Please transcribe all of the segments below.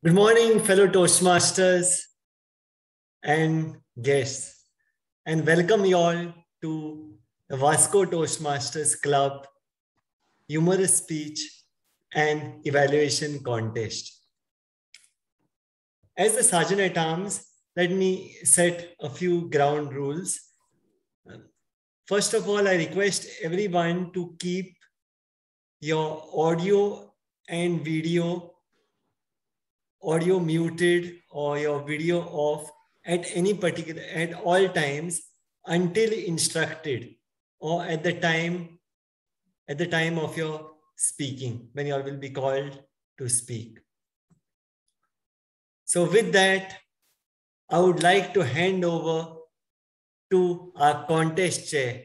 Good morning, fellow Toastmasters and guests, and welcome you all to the Vasco Toastmasters Club Humorous Speech and Evaluation Contest. As the Sergeant at Arms, let me set a few ground rules. First of all, I request everyone to keep your audio and audio muted or your video off at all times until instructed, or at the time of your speaking, when you all will be called to speak. So with that, I would like to hand over to our contest chair,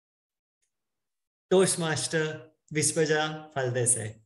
Toastmaster Vispaja Faldesai.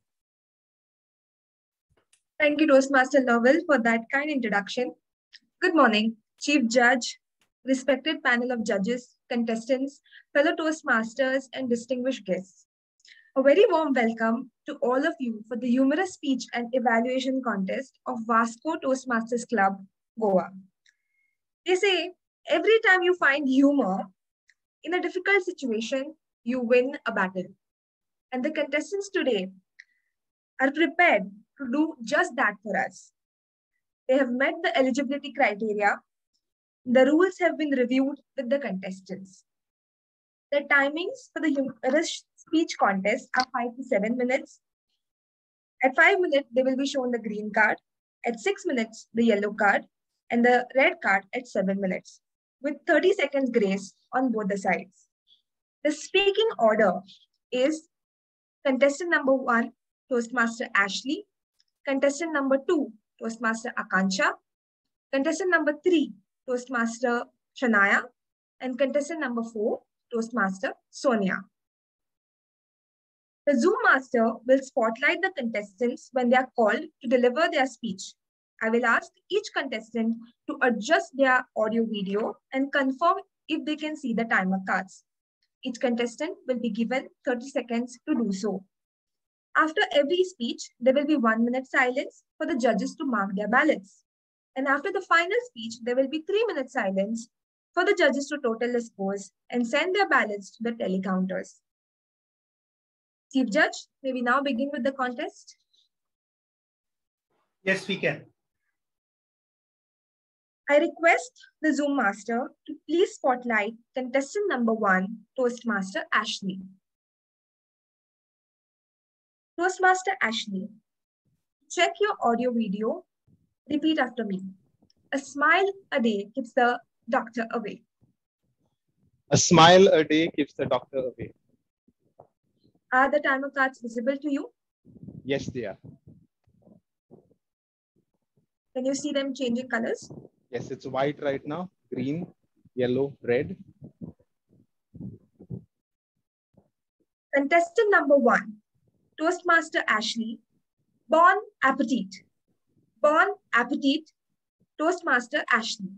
Thank you, Toastmaster Lovell, for that kind introduction. Good morning, Chief Judge, respected panel of judges, contestants, fellow Toastmasters, and distinguished guests. A very warm welcome to all of you for the humorous speech and evaluation contest of Vasco Toastmasters Club, Goa. They say, every time you find humor in a difficult situation, you win a battle. And the contestants today are prepared to do just that for us. They have met the eligibility criteria. The rules have been reviewed with the contestants. The timings for the humorous speech contest are 5 to 7 minutes. At 5 minutes, they will be shown the green card. At 6 minutes, the yellow card, and the red card at 7 minutes, with 30 seconds grace on both the sides. The speaking order is contestant number 1, Toastmaster Ashley; contestant number 2, Toastmaster Akansha; contestant number 3, Toastmaster Shania; and contestant number 4, Toastmaster Sonia. The Zoom master will spotlight the contestants when they are called to deliver their speech. I will ask each contestant to adjust their audio video and confirm if they can see the timer cards. Each contestant will be given 30 seconds to do so. After every speech, there will be 1 minute silence for the judges to mark their ballots. And after the final speech, there will be 3 minutes silence for the judges to total the scores and send their ballots to the telecounters. Chief Judge, may we now begin with the contest? Yes, we can. I request the Zoom master to please spotlight contestant number 1, Toastmaster Ashley. Toastmaster Ashley, check your audio video. Repeat after me. A smile a day keeps the doctor away. A smile a day keeps the doctor away. Are the timer cards visible to you? Yes, they are. Can you see them changing colors? Yes, it's white right now. Green, yellow, red. Contestant number 1, Toastmaster Ashley. Bon appetit. Bon appetit, Toastmaster Ashley.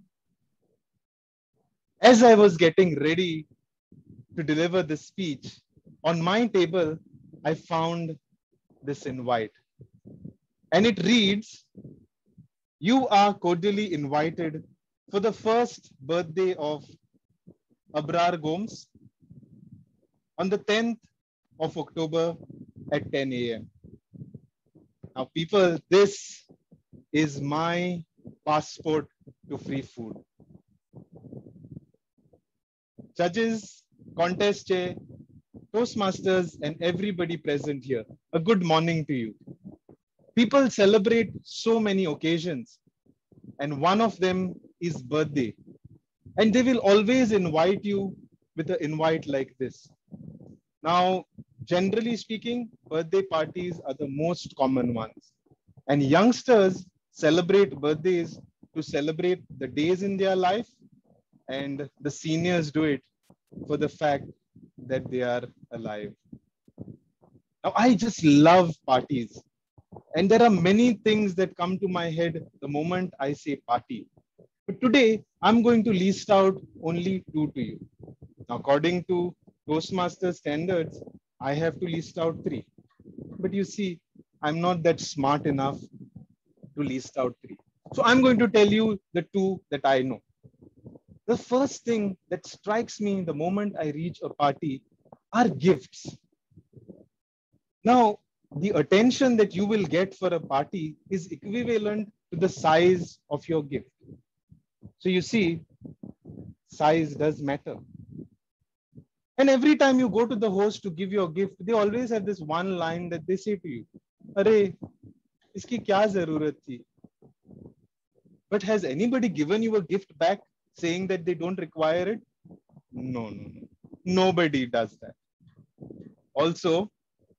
As I was getting ready to deliver this speech, on my table, I found this invite. And it reads, "You are cordially invited for the first birthday of Abrar Gomes on the 10th of October at 10 a.m. Now, people, this is my passport to free food. Judges, contest chair, Toastmasters, and everybody present here, a good morning to you. People celebrate so many occasions, and one of them is birthday. And they will always invite you with an invite like this. Now, generally speaking, birthday parties are the most common ones. And youngsters celebrate birthdays to celebrate the days in their life, and the seniors do it for the fact that they are alive. Now, I just love parties. And there are many things that come to my head the moment I say party. But today, I'm going to list out only 2 to you. Now, according to Toastmaster standards, I have to list out 3. But you see, I'm not that smart enough to list out 3. So I'm going to tell you the 2 that I know. The first thing that strikes me the moment I reach a party are gifts. Now, the attention that you will get for a party is equivalent to the size of your gift. So you see, size does matter. And every time you go to the host to give your gift, they always have this one line that they say to you, "Arey, iski kya zarurat thi?" But has anybody given you a gift back saying that they don't require it? No. Nobody does that. Also,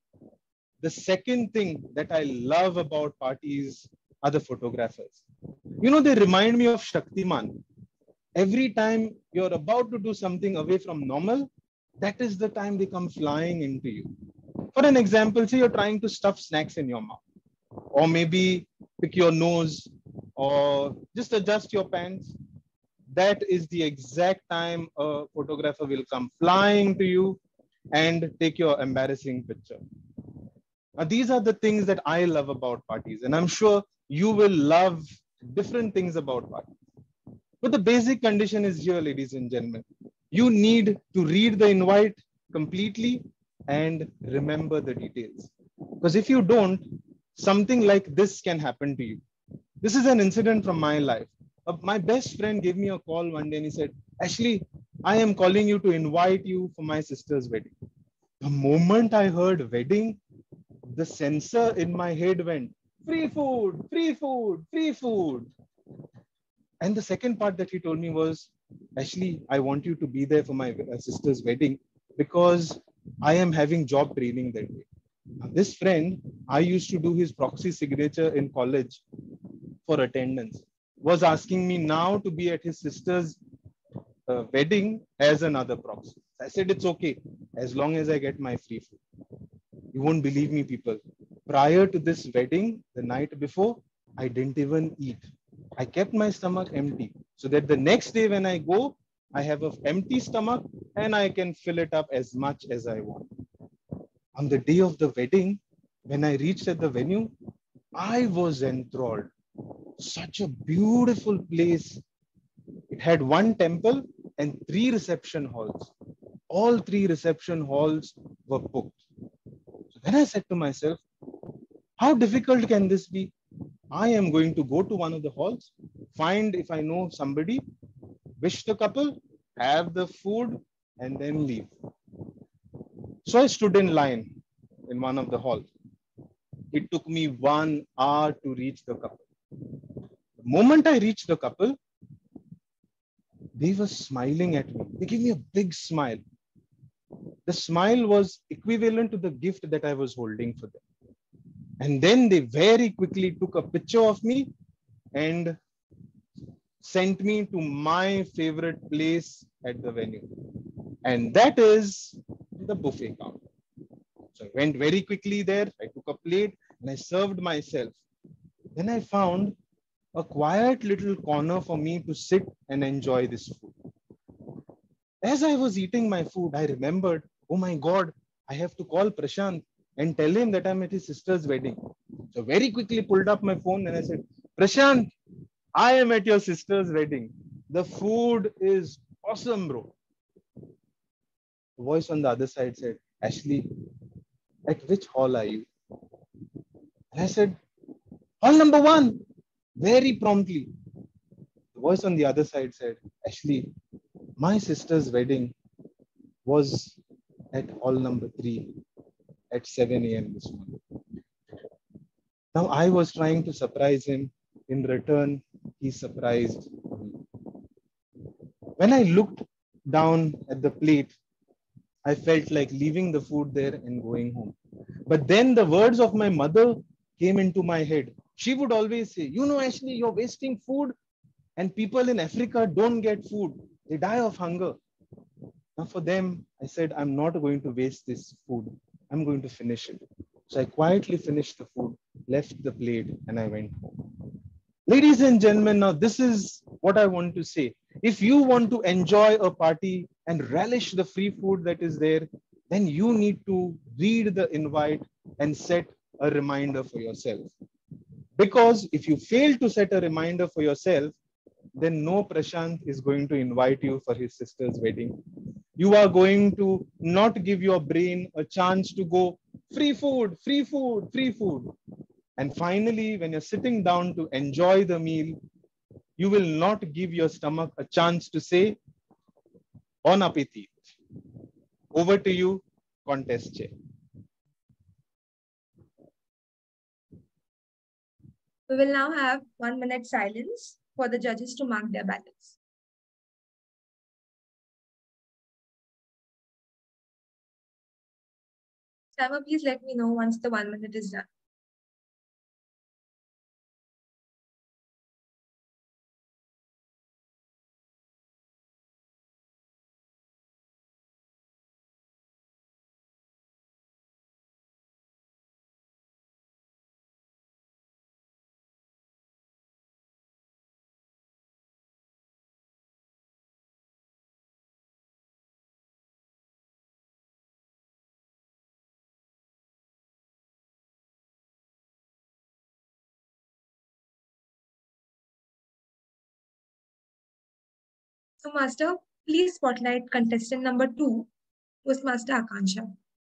the second thing that I love about parties are the photographers. You know, they remind me of Shaktiman. Every time you're about to do something away from normal, that is the time they come flying into you. For an example, say you're trying to stuff snacks in your mouth, or maybe pick your nose, or just adjust your pants. That is the exact time a photographer will come flying to you and take your embarrassing picture. Now, these are the things that I love about parties, and I'm sure you will love different things about parties. But the basic condition is here, ladies and gentlemen. You need to read the invite completely and remember the details. Because if you don't, something like this can happen to you. This is an incident from my life. My best friend gave me a call one day and he said, "Ashley, I am calling you to invite you for my sister's wedding." The moment I heard wedding, the sensor in my head went, "Free food, free food, free food." And the second part that he told me was, "Ashley, I want you to be there for my sister's wedding because I am having job training that day." Now, this friend, I used to do his proxy signature in college for attendance, was asking me now to be at his sister's wedding as another proxy. I said, "It's okay, as long as I get my free food." You won't believe me, people. Prior to this wedding, the night before, I didn't even eat. I kept my stomach empty so that the next day when I go, I have an empty stomach and I can fill it up as much as I want. On the day of the wedding, when I reached at the venue, I was enthralled. Such a beautiful place. It had one temple and 3 reception halls. All 3 reception halls were booked. So then I said to myself, how difficult can this be? I am going to go to one of the halls, find if I know somebody, wish the couple, have the food, and then leave. So I stood in line in one of the halls. It took me 1 hour to reach the couple. The moment I reached the couple, they were smiling at me. They gave me a big smile. The smile was equivalent to the gift that I was holding for them. And then they very quickly took a picture of me and sent me to my favorite place at the venue. And that is the buffet counter. So I went very quickly there. I took a plate and I served myself. Then I found a quiet little corner for me to sit and enjoy this food. As I was eating my food, I remembered, oh my God, I have to call Prashant and tell him that I'm at his sister's wedding. So very quickly pulled up my phone and I said, "Prashant, I am at your sister's wedding. The food is awesome, bro." The voice on the other side said, "Ashley, at which hall are you?" And I said, "Hall number 1, very promptly." The voice on the other side said, "Ashley, my sister's wedding was at hall number 3 at 7 a.m. this morning." Now I was trying to surprise him. In return, he surprised me. When I looked down at the plate, I felt like leaving the food there and going home. But then the words of my mother came into my head. She would always say, "You know, Ashley, you're wasting food and people in Africa don't get food. They die of hunger." Now for them, I said, I'm not going to waste this food. I'm going to finish it. So I quietly finished the food, left the plate, and I went home. Ladies and gentlemen, now this is what I want to say. If you want to enjoy a party and relish the free food that is there, then you need to read the invite and set a reminder for yourself. Because if you fail to set a reminder for yourself, then no Prashant is going to invite you for his sister's wedding. You are going to not give your brain a chance to go free food, free food, free food. And finally, when you're sitting down to enjoy the meal, you will not give your stomach a chance to say, Bon appetit. Over to you, contest chair. We will now have 1 minute silence for the judges to mark their ballots. Timer, please let me know once the 1 minute is done. So, Master, please spotlight contestant number 2, Toastmaster Akansha.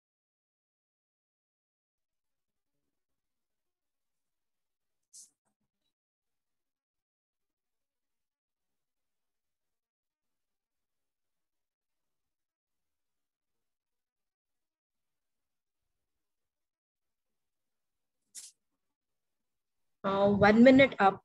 Now 1 minute up.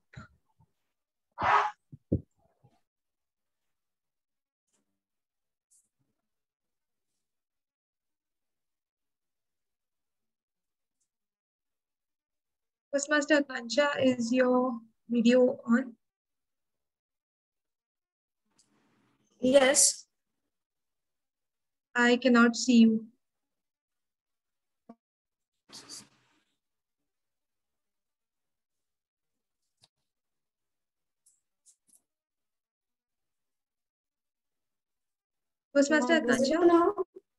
Toastmaster Akansha, is your video on? Yes. I cannot see you. Toastmaster Akansha? Now?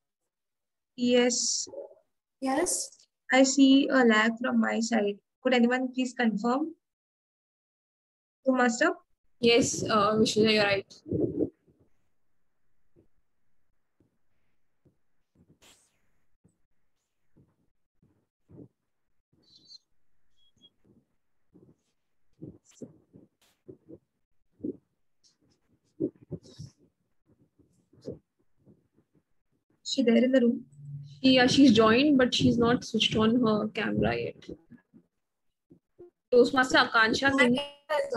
Yes, Yes. I see a lag from my side. Could anyone please confirm? So, Master? Yes, Vishnu, you're right. Is she there in the room? She's joined, but she's not switched on her camera yet. Toastmaster Akansha, can you...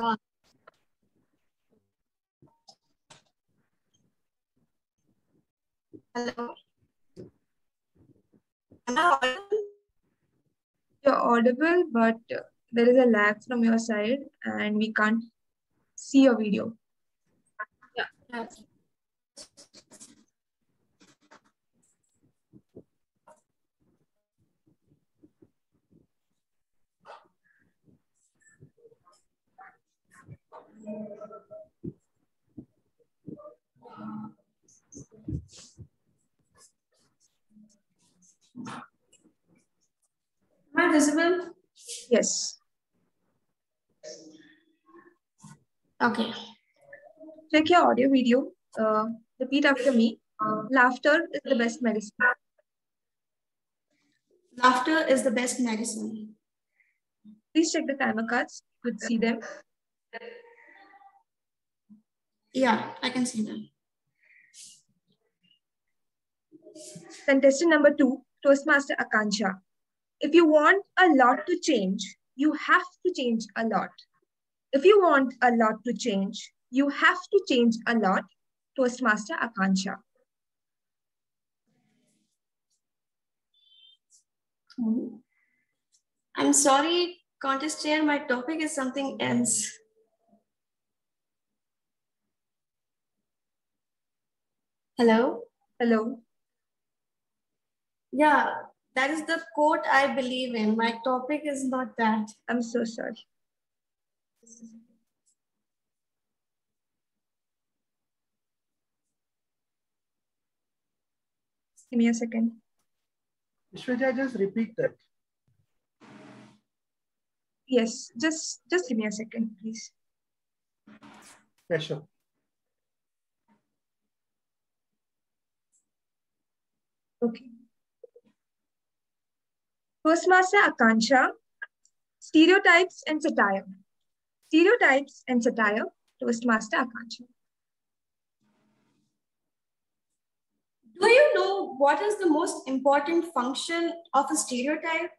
Hello. Am I audible? You're audible, but there is a lag from your side and we can't see your video. Yeah. Am I visible? Yes. Okay. Check your audio video. Repeat after me. Laughter is the best medicine. Laughter is the best medicine. Please check the timer cards. You could see them. Yeah, I can see them. Contestant number 2, Toastmaster Akansha. If you want a lot to change, you have to change a lot. If you want a lot to change, you have to change a lot. Toastmaster Akansha. I'm sorry, contest chair, my topic is something else. Hello? Hello. Yeah, that is the quote I believe in. My topic is not that. I'm so sorry. Give me a second. Vishwaja, just repeat that. Yes, just give me a second, please. Yeah, sure. Okay. Toastmaster Akansha, stereotypes and satire. Stereotypes and satire, Toastmaster Akansha. Do you know what is the most important function of a stereotype?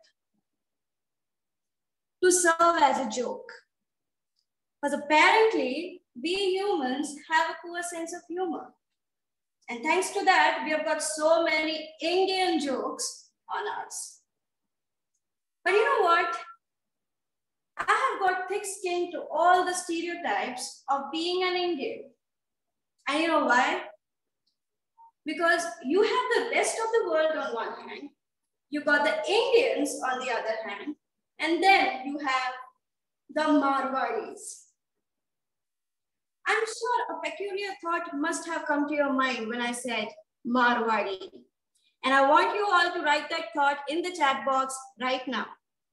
To serve as a joke. Because apparently, we humans have a poor sense of humor. And thanks to that, we have got so many Indian jokes on us. But you know what? I have got thick skin to all the stereotypes of being an Indian. And you know why? Because you have the rest of the world on one hand, you got the Indians on the other hand, and then you have the Marwadis. I'm sure a peculiar thought must have come to your mind when I said Marwadi. And I want you all to write that thought in the chat box right now.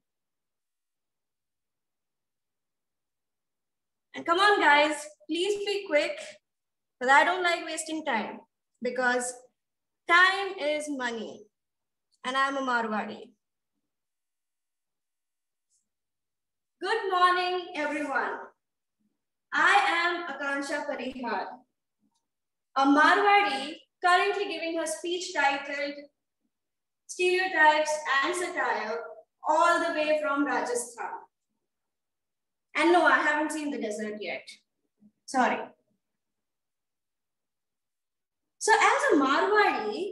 And come on, guys, please be quick, because I don't like wasting time, because time is money, and I'm a Marwadi. Good morning, everyone. I am Akansha Parihar, a Marwadi currently giving her speech titled Stereotypes and Satire all the way from Rajasthan. And no, I haven't seen the desert yet. Sorry. So as a Marwadi,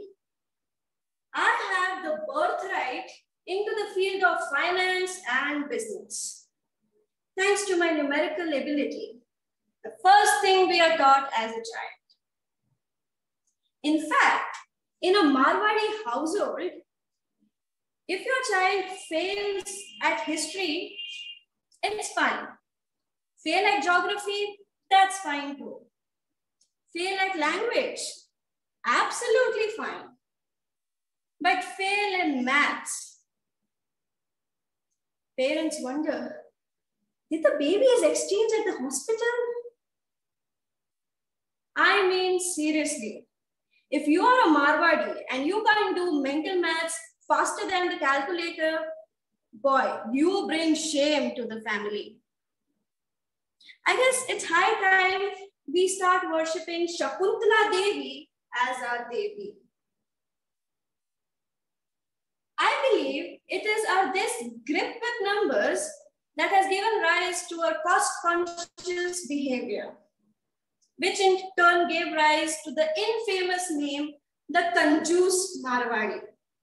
I have the birthright into the field of finance and business. Thanks to my numerical ability, the first thing we are taught as a child. In fact, in a Marwadi household, if your child fails at history, it's fine. Fail at geography, that's fine too. Fail at language, absolutely fine. But fail in maths. Parents wonder, did the babies exchange at the hospital? I mean, seriously, if you are a Marwadi and you can't do mental maths faster than the calculator, boy, you bring shame to the family. I guess it's high time we start worshipping Shakuntala Devi as our Devi. I believe it is this grip with numbers that has given rise to a cost-conscious behavior, which in turn gave rise to the infamous name, the Kanjoos Marwadi.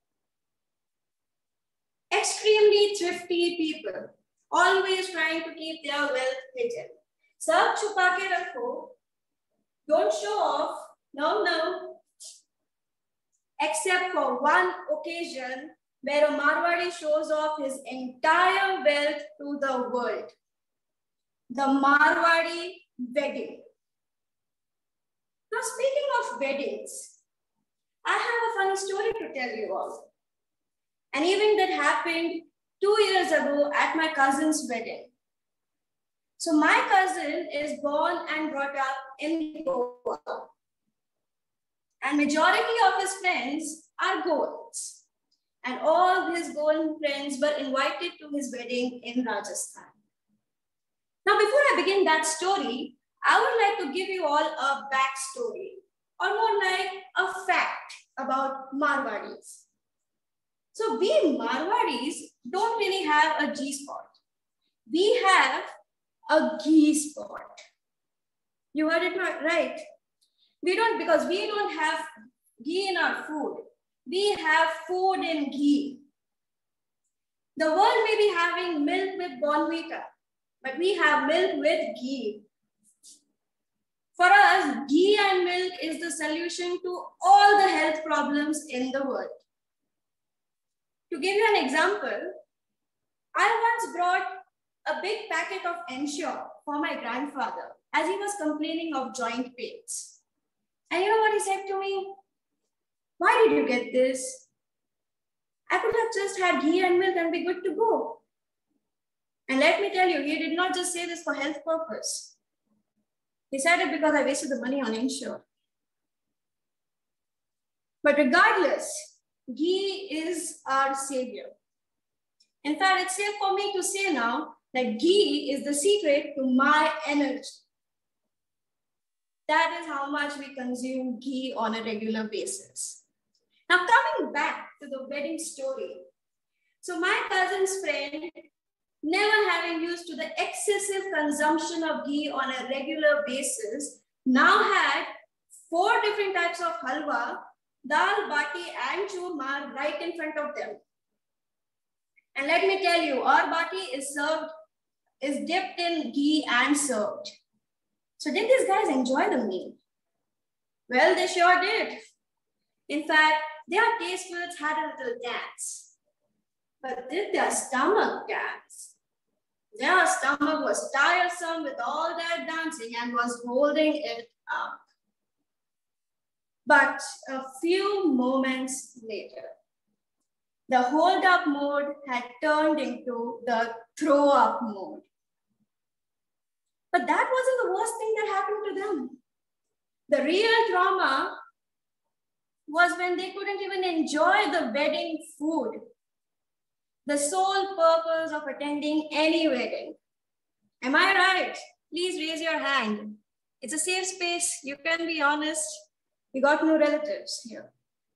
Extremely thrifty people, always trying to keep their wealth hidden. Sab chupa ke rakho, don't show off, no. Except for one occasion where a Marwadi shows off his entire wealth to the world. The Marwadi wedding. Now, speaking of weddings, I have a funny story to tell you all. An event that happened 2 years ago at my cousin's wedding. So my cousin is born and brought up in Goa. And majority of his friends are Goans. And all his Goan friends were invited to his wedding in Rajasthan. Now, before I begin that story, I would like to give you all a backstory, or more like a fact about Marwadis. So we Marwadis don't really have a G-spot. We have a ghee spot. You heard it right. We don't, because we don't have ghee in our food. We have food in ghee. The world may be having milk with Bonvita, but we have milk with ghee. For us, ghee and milk is the solution to all the health problems in the world. To give you an example, I once brought a big packet of Ensure for my grandfather as he was complaining of joint pains. And you know what he said to me? Why did you get this? I could have just had ghee and milk and be good to go. And let me tell you, he did not just say this for health purpose. He said it because I wasted the money on Ensure. But regardless, ghee is our savior. In fact, it's safe for me to say now that ghee is the secret to my energy. That is how much we consume ghee on a regular basis. Now, coming back to the wedding story. So my cousin's friend, never having used to the excessive consumption of ghee on a regular basis, now had 4 different types of halwa, dal, bati, and churma right in front of them. And let me tell you, our bati is dipped in ghee and served. So did these guys enjoy the meal? Well, they sure did. In fact, their taste buds had a little dance. But did their stomach dance? Their stomach was tiresome with all that dancing and was holding it up. But a few moments later, the hold up mode had turned into the throw up mode. But that wasn't the worst thing that happened to them. The real trauma was when they couldn't even enjoy the wedding food, the sole purpose of attending any wedding. Am I right? Please raise your hand. It's a safe space. You can be honest. We got no relatives here.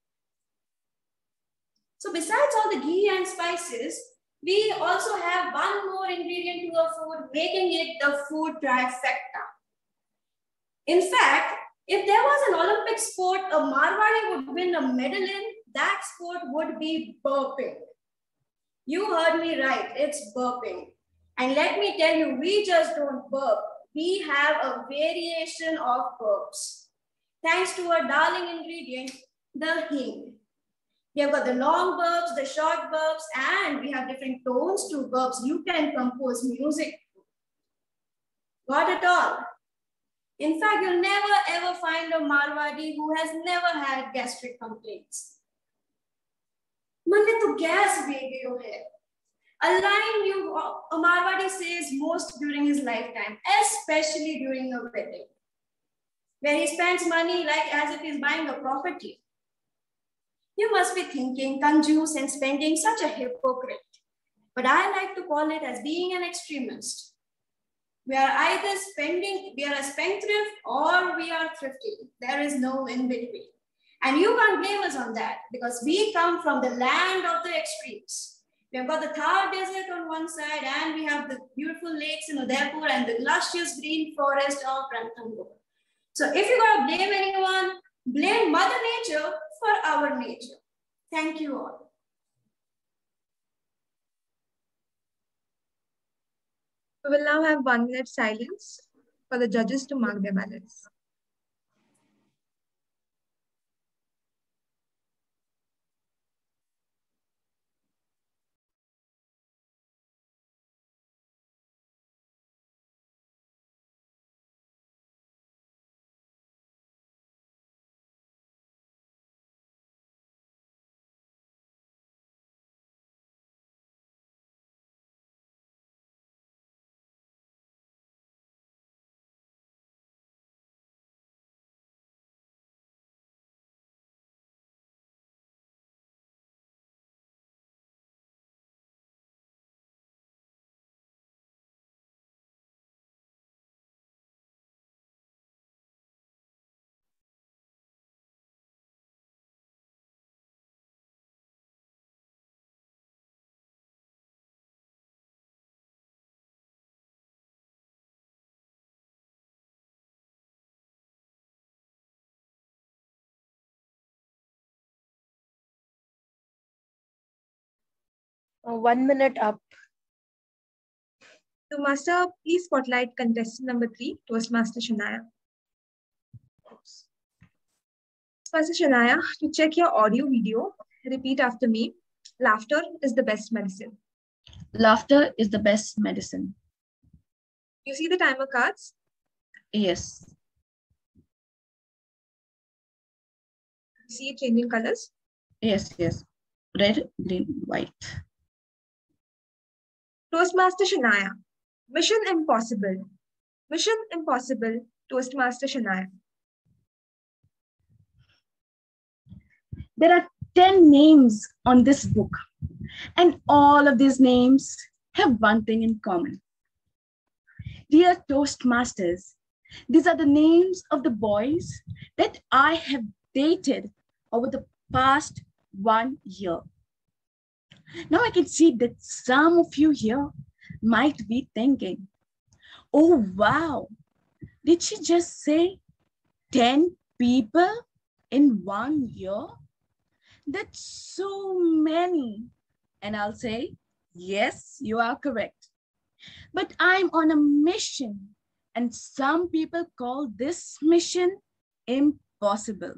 So besides all the ghee and spices, we also have one more ingredient to our food, making it the food trifecta. In fact, if there was an Olympic sport a Marwari would win a medal in, that sport would be burping. You heard me right, it's burping. And let me tell you, we just don't burp. We have a variation of burps. Thanks to our darling ingredient, the hing. We have got the long burps, the short burps, and we have different tones to burps. You can compose music. Got it all. In fact, you'll never ever find a Marwadi who has never had gastric complaints. Manne to gas video hai. A line a Marwadi says most during his lifetime, especially during a wedding, where he spends money like as if he's buying a property. You must be thinking, conjuice and spending, such a hypocrite. But I like to call it as being an extremist. We are either spending, we are a spendthrift or we are thrifty. There is no in between. And you can't blame us on that because we come from the land of the extremes. We have got the Thar Desert on one side and we have the beautiful lakes in Udaipur and the luscious green forest of Ranthambore. So if you're going to blame anyone, blame Mother Nature for our nature. Thank you all. We will now have 1 minute silence for the judges to mark their ballots. One minute up. So, Master, please spotlight contestant number 3, Toastmaster Shania. Toastmaster Shania, to check your audio video, repeat after me. Laughter is the best medicine. Laughter is the best medicine. You see the timer cards? Yes. You see it changing colors? Yes, yes. Red, green, white. Toastmaster Shania. Mission Impossible. Mission Impossible, Toastmaster Shania. There are 10 names on this book, and all of these names have one thing in common. Dear Toastmasters, these are the names of the boys that I have dated over the past 1 year. Now I can see that some of you here might be thinking, oh wow, did she just say 10 people in 1 year? That's so many. And I'll say, yes, you are correct. But I'm on a mission, and some people call this mission impossible.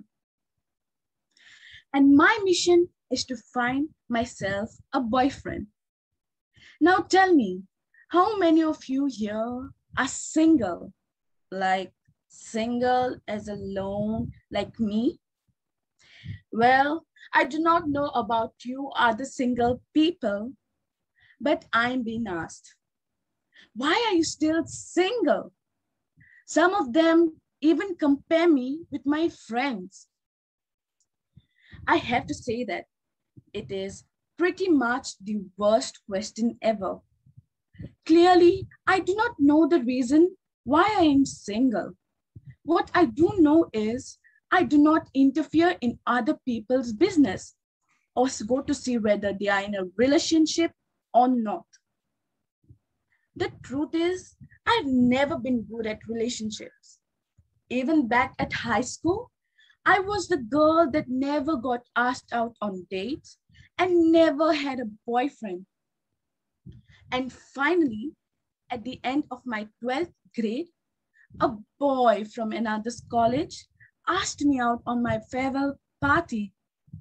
And my mission is to find myself a boyfriend. Now tell me, how many of you here are single? Like single as alone, like me? Well, I do not know about you other single people, but I'm being asked, why are you still single? Some of them even compare me with my friends. I have to say that it is pretty much the worst question ever. Clearly, I do not know the reason why I am single. What I do know is I do not interfere in other people's business or go to see whether they are in a relationship or not. The truth is, I've never been good at relationships. Even back at high school, I was the girl that never got asked out on dates and never had a boyfriend. And finally, at the end of my 12th grade, a boy from another college asked me out on my farewell party.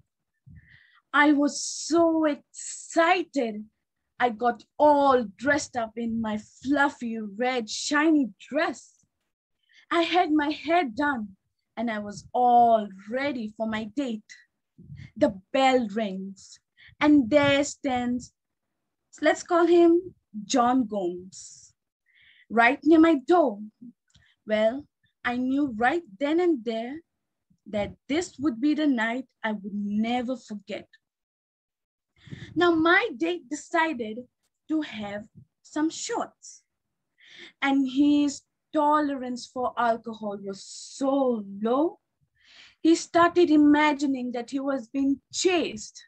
I was so excited. I got all dressed up in my fluffy red shiny dress. I had my hair done and I was all ready for my date. The bell rings and there stands, let's call him John Gomes, right near my door. Well, I knew right then and there that this would be the night I would never forget. Now, my date decided to have some shots, and his tolerance for alcohol was so low, he started imagining that he was being chased.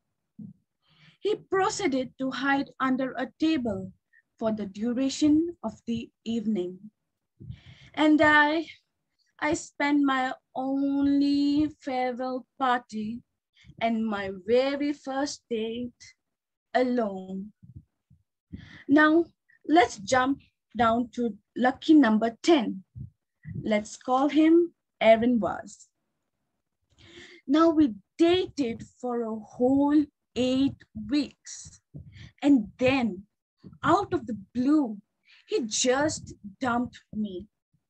He proceeded to hide under a table for the duration of the evening. And I spent my only farewell party and my very first date alone. Now, let's jump down to lucky number 10. Let's call him Aaron Vaz. Now, we dated for a whole 8 weeks. And then, out of the blue, he just dumped me.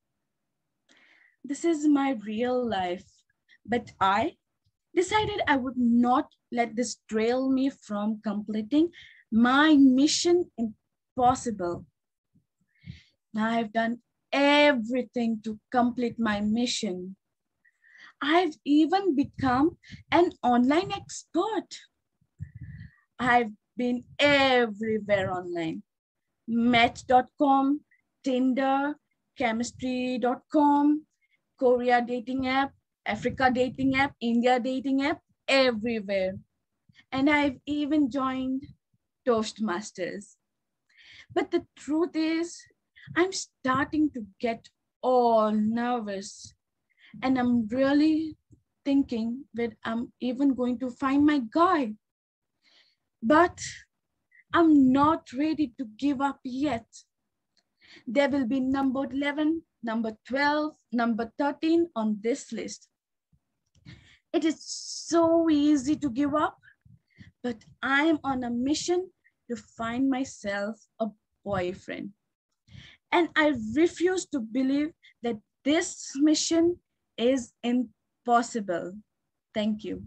This is my real life, but I decided I would not let this derail me from completing my mission impossible. Now I've done everything to complete my mission. I've even become an online expert. I've been everywhere online. Match.com, Tinder, Chemistry.com, Korea dating app, Africa dating app, India dating app, everywhere. And I've even joined Toastmasters. But the truth is, I'm starting to get all nervous. And I'm really thinking that I'm even going to find my guy. But I'm not ready to give up yet. There will be number 11, number 12, number 13 on this list. It is so easy to give up, but I'm on a mission to find myself a boyfriend. And I refuse to believe that this mission is impossible. Thank you.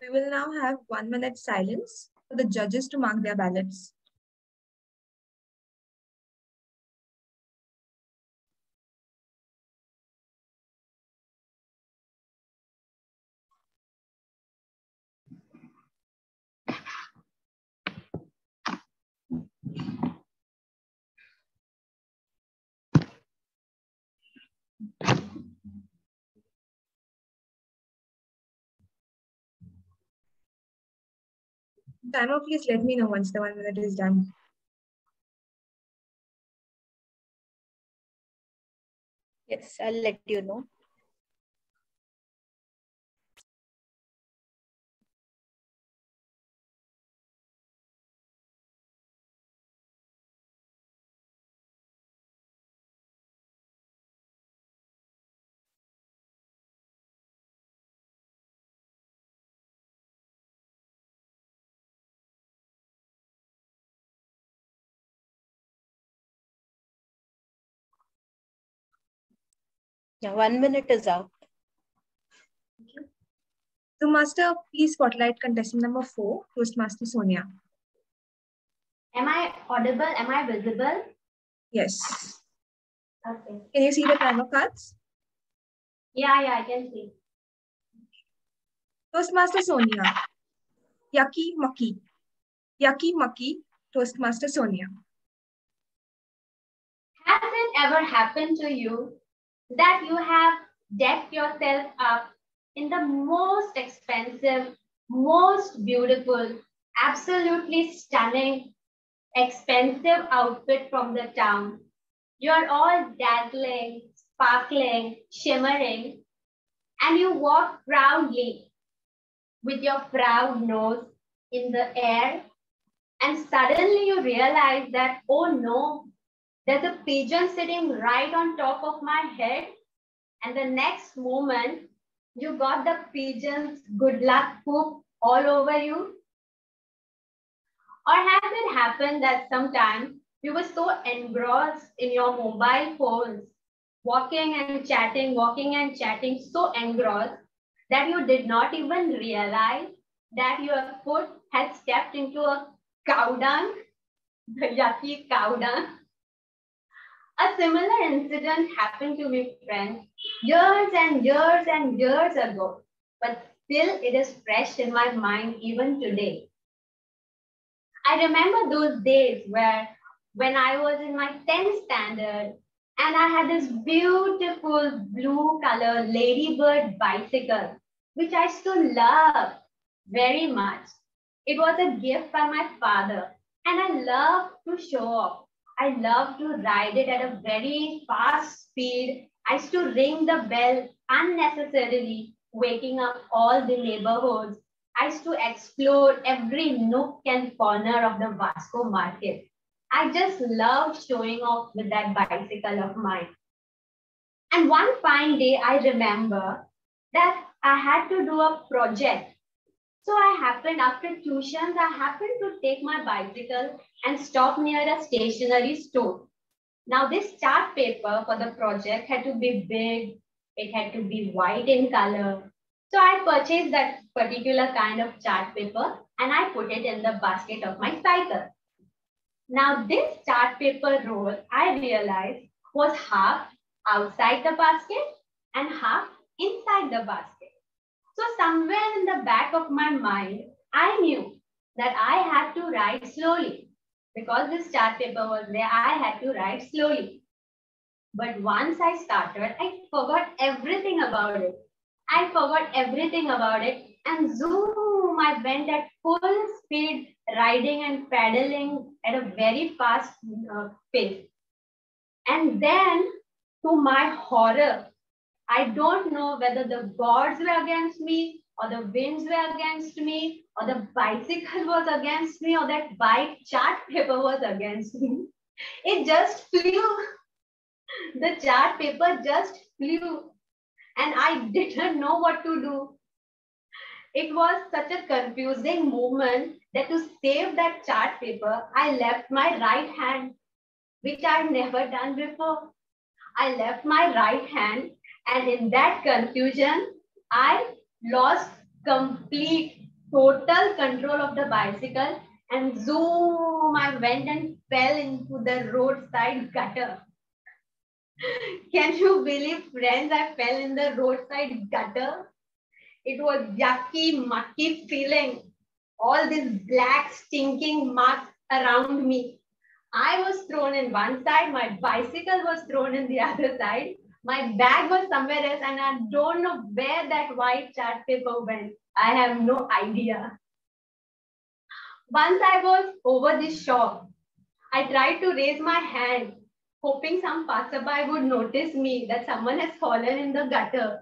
We will now have 1 minute silence for the judges to mark their ballots. Timer, please let me know once the 1 minute is done. Yes, I'll let you know. Yeah, 1 minute is out. Okay. So, Master, please spotlight contestant number 4, Toastmaster Sonia. Am I audible? Am I visible? Yes. Okay. Can you see the timer cards? Yeah, I can see. Toastmaster Sonia. Yucky Mucky. Yucky Mucky, Toastmaster Sonia. Has it ever happened to you that you have decked yourself up in the most expensive, most beautiful, absolutely stunning, expensive outfit from the town? You're all dazzling, sparkling, shimmering, and you walk proudly with your proud nose in the air, and suddenly you realize that, oh no, there's a pigeon sitting right on top of my head, and the next moment you got the pigeon's good luck poop all over you? Or has it happened that sometimes you were so engrossed in your mobile phones, walking and chatting, so engrossed that you did not even realize that your foot had stepped into a cow dung, the yucky cow dung? A similar incident happened to me, friends, years and years and years ago, but still it is fresh in my mind even today. I remember those days when I was in my 10th standard and I had this beautiful blue color ladybird bicycle, which I still love very much. It was a gift by my father, and I love to show off. I love to ride it at a very fast speed. I used to ring the bell unnecessarily, waking up all the neighborhoods. I used to explore every nook and corner of the Vasco market. I just loved showing off with that bicycle of mine. And one fine day, I remember that I had to do a project. So after tuitions, I happened to take my bicycle and stop near a stationery store. Now this chart paper for the project had to be big. It had to be white in color. So I purchased that particular kind of chart paper and I put it in the basket of my cycle. Now this chart paper roll, I realized, was half outside the basket and half inside the basket. So somewhere in the back of my mind, I knew that I had to write slowly. Because this chart paper was there, I had to write slowly. But once I started, I forgot everything about it. And zoom, I went at full speed, riding and pedaling at a very fast pace. And then, to my horror, I don't know whether the gods were against me, or the winds were against me, or the bicycle was against me, or that white chart paper was against me. It just flew. The chart paper just flew. And I didn't know what to do. It was such a confusing moment that to save that chart paper, I left my right hand, which I've never done before. I left my right hand, and in that confusion, I lost complete total control of the bicycle, and zoom, I went and fell into the roadside gutter. Can you believe, friends, I fell in the roadside gutter? It was yucky, mucky feeling. All this black, stinking muck around me. I was thrown in one side, my bicycle was thrown in the other side, my bag was somewhere else, and I don't know where that white chart paper went. I have no idea. Once I was over this shop, I tried to raise my hand, hoping some passerby would notice me that someone has fallen in the gutter.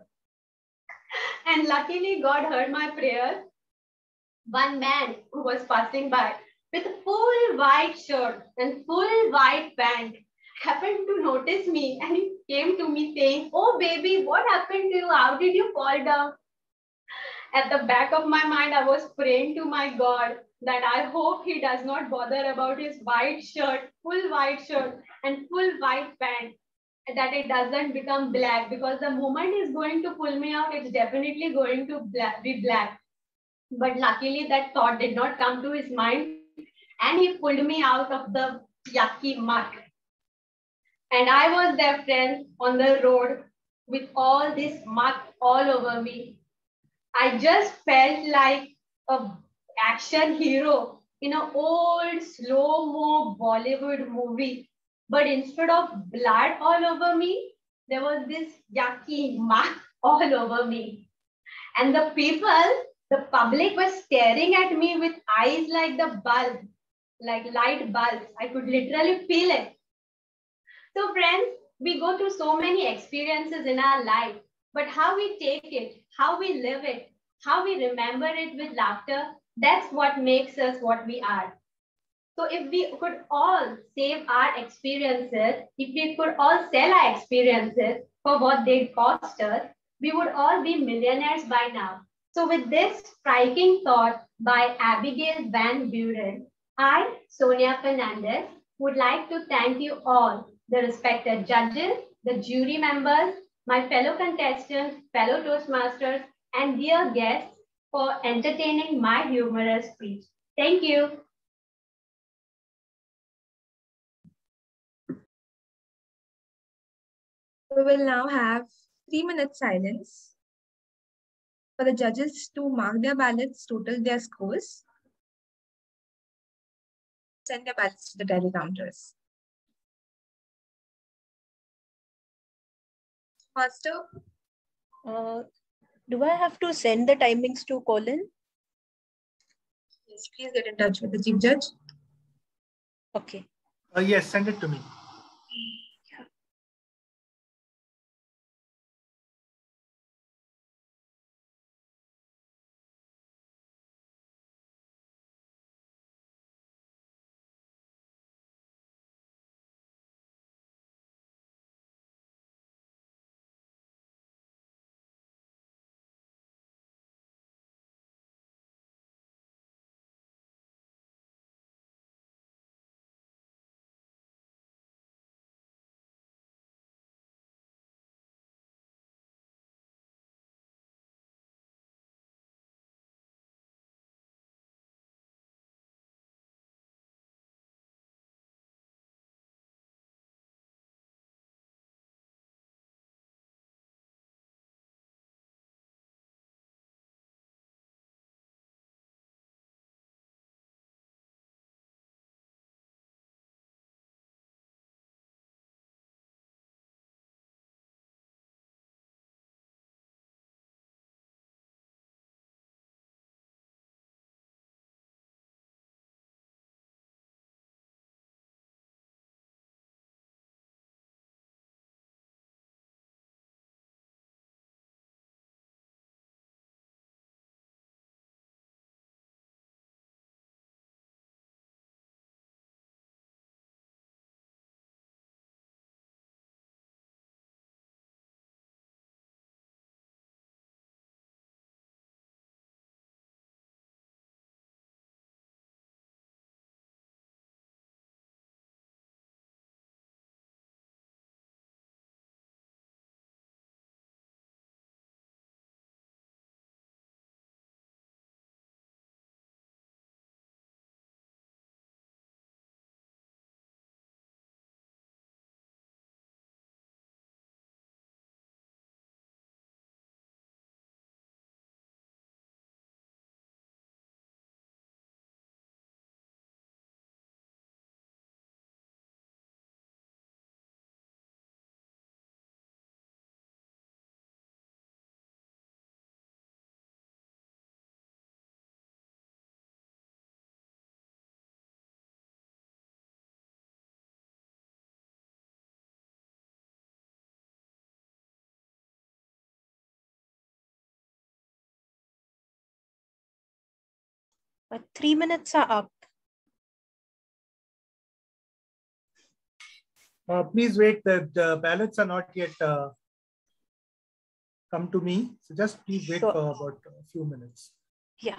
And luckily, God heard my prayer. One man who was passing by with a full white shirt and full white pant happened to notice me, and he came to me saying, "Oh baby, what happened to you? How did you fall down?" At the back of my mind, I was praying to my God that I hope he does not bother about his white shirt, full white shirt and full white pant, that it doesn't become black, because the moment he's going to pull me out, it's definitely going to be black. But luckily that thought did not come to his mind, and he pulled me out of the yucky muck. And I was there, friends, on the road with all this muck all over me. I just felt like a action hero in an old slow-mo Bollywood movie. But instead of blood all over me, there was this yucky muck all over me. And the public was staring at me with eyes like the bulb, like light bulbs. I could literally feel it. So friends, we go through so many experiences in our life, but how we take it, how we live it, how we remember it with laughter, that's what makes us what we are. So if we could all save our experiences, if we could all sell our experiences for what they cost us, we would all be millionaires by now. So with this striking thought by Abigail Van Buren, I, Sonia Fernandez, would like to thank you all, the respected judges, the jury members, my fellow contestants, fellow Toastmasters, and dear guests for entertaining my humorous speech. Thank you. We will now have 3 minutes silence for the judges to mark their ballots, total their scores, send their ballots to the tally counters. Master? Do I have to send the timings to Colin? Yes, please get in touch with the chief judge. Okay. Yes, send it to me. But 3 minutes are up. Please wait, the ballots are not yet come to me. So just please wait Sure. for about a few minutes. Yeah.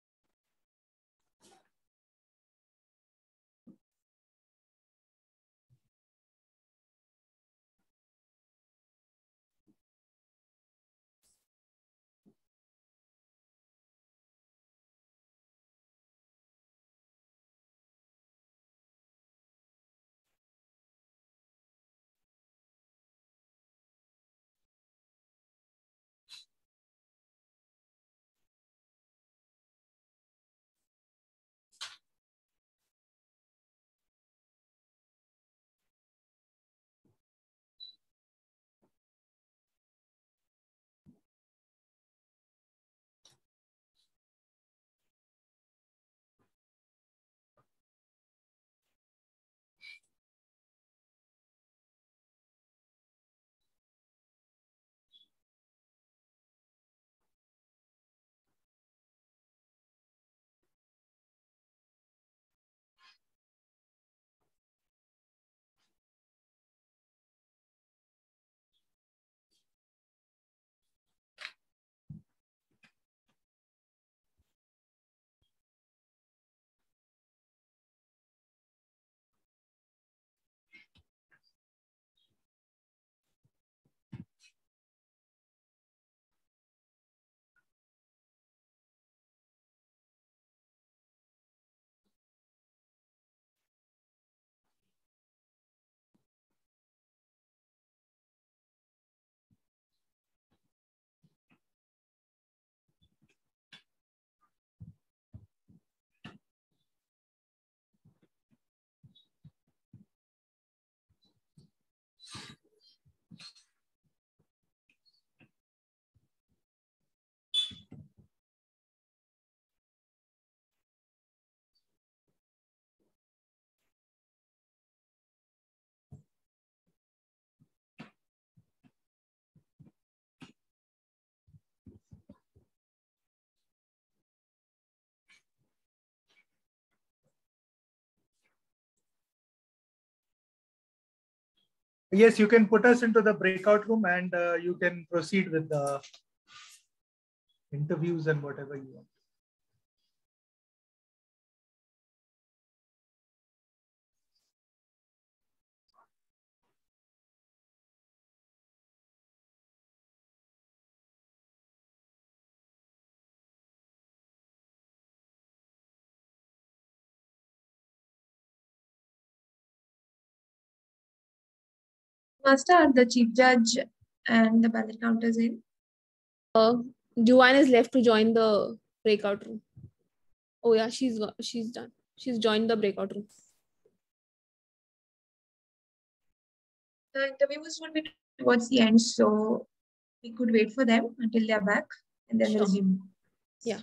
Yes, you can put us into the breakout room and you can proceed with the interviews and whatever you want. Master, are the chief judge and the ballot counters in? Joanne is left to join the breakout room. Oh yeah, she's done. She's joined the breakout room. The interviews would be towards the end, so we could wait for them until they're back and then Sure. resume. Yeah.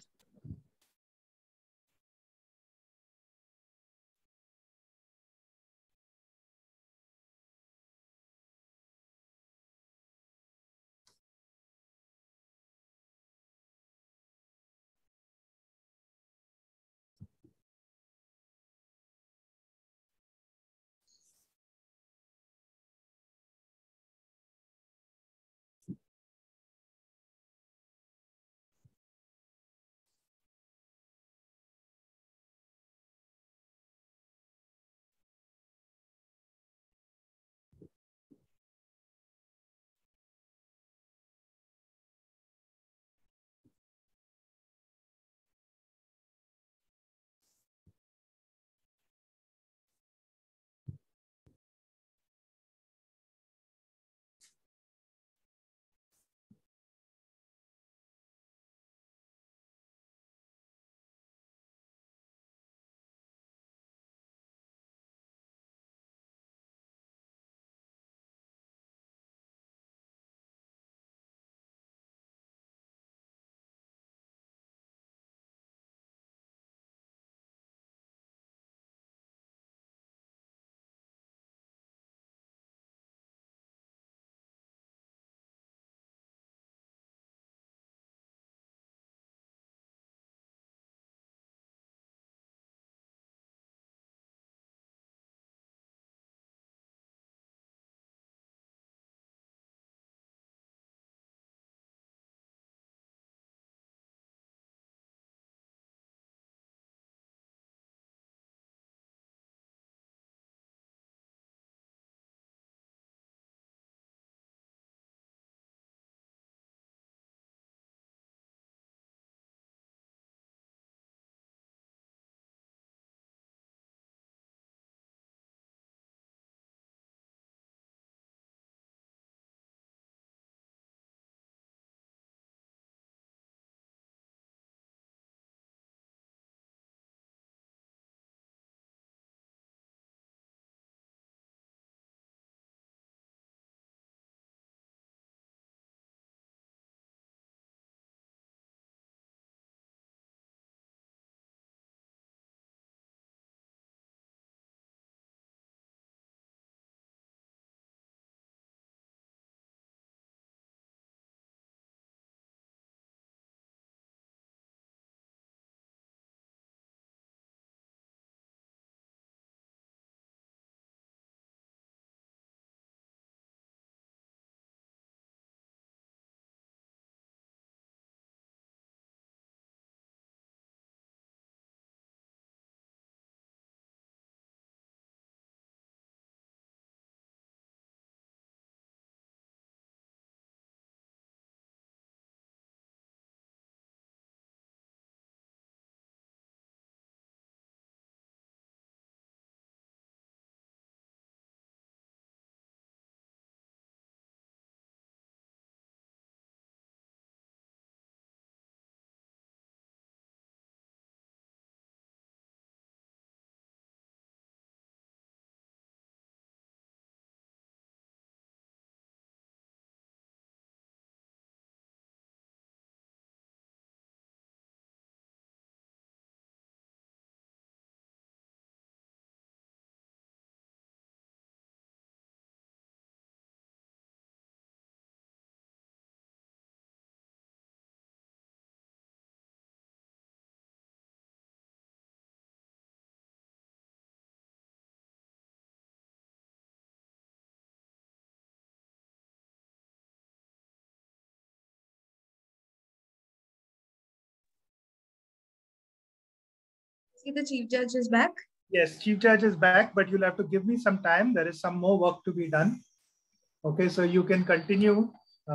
See, the Chief Judge is back. Yes, Chief Judge is back, but you'll have to give me some time. There is some more work to be done. Okay, so you can continue.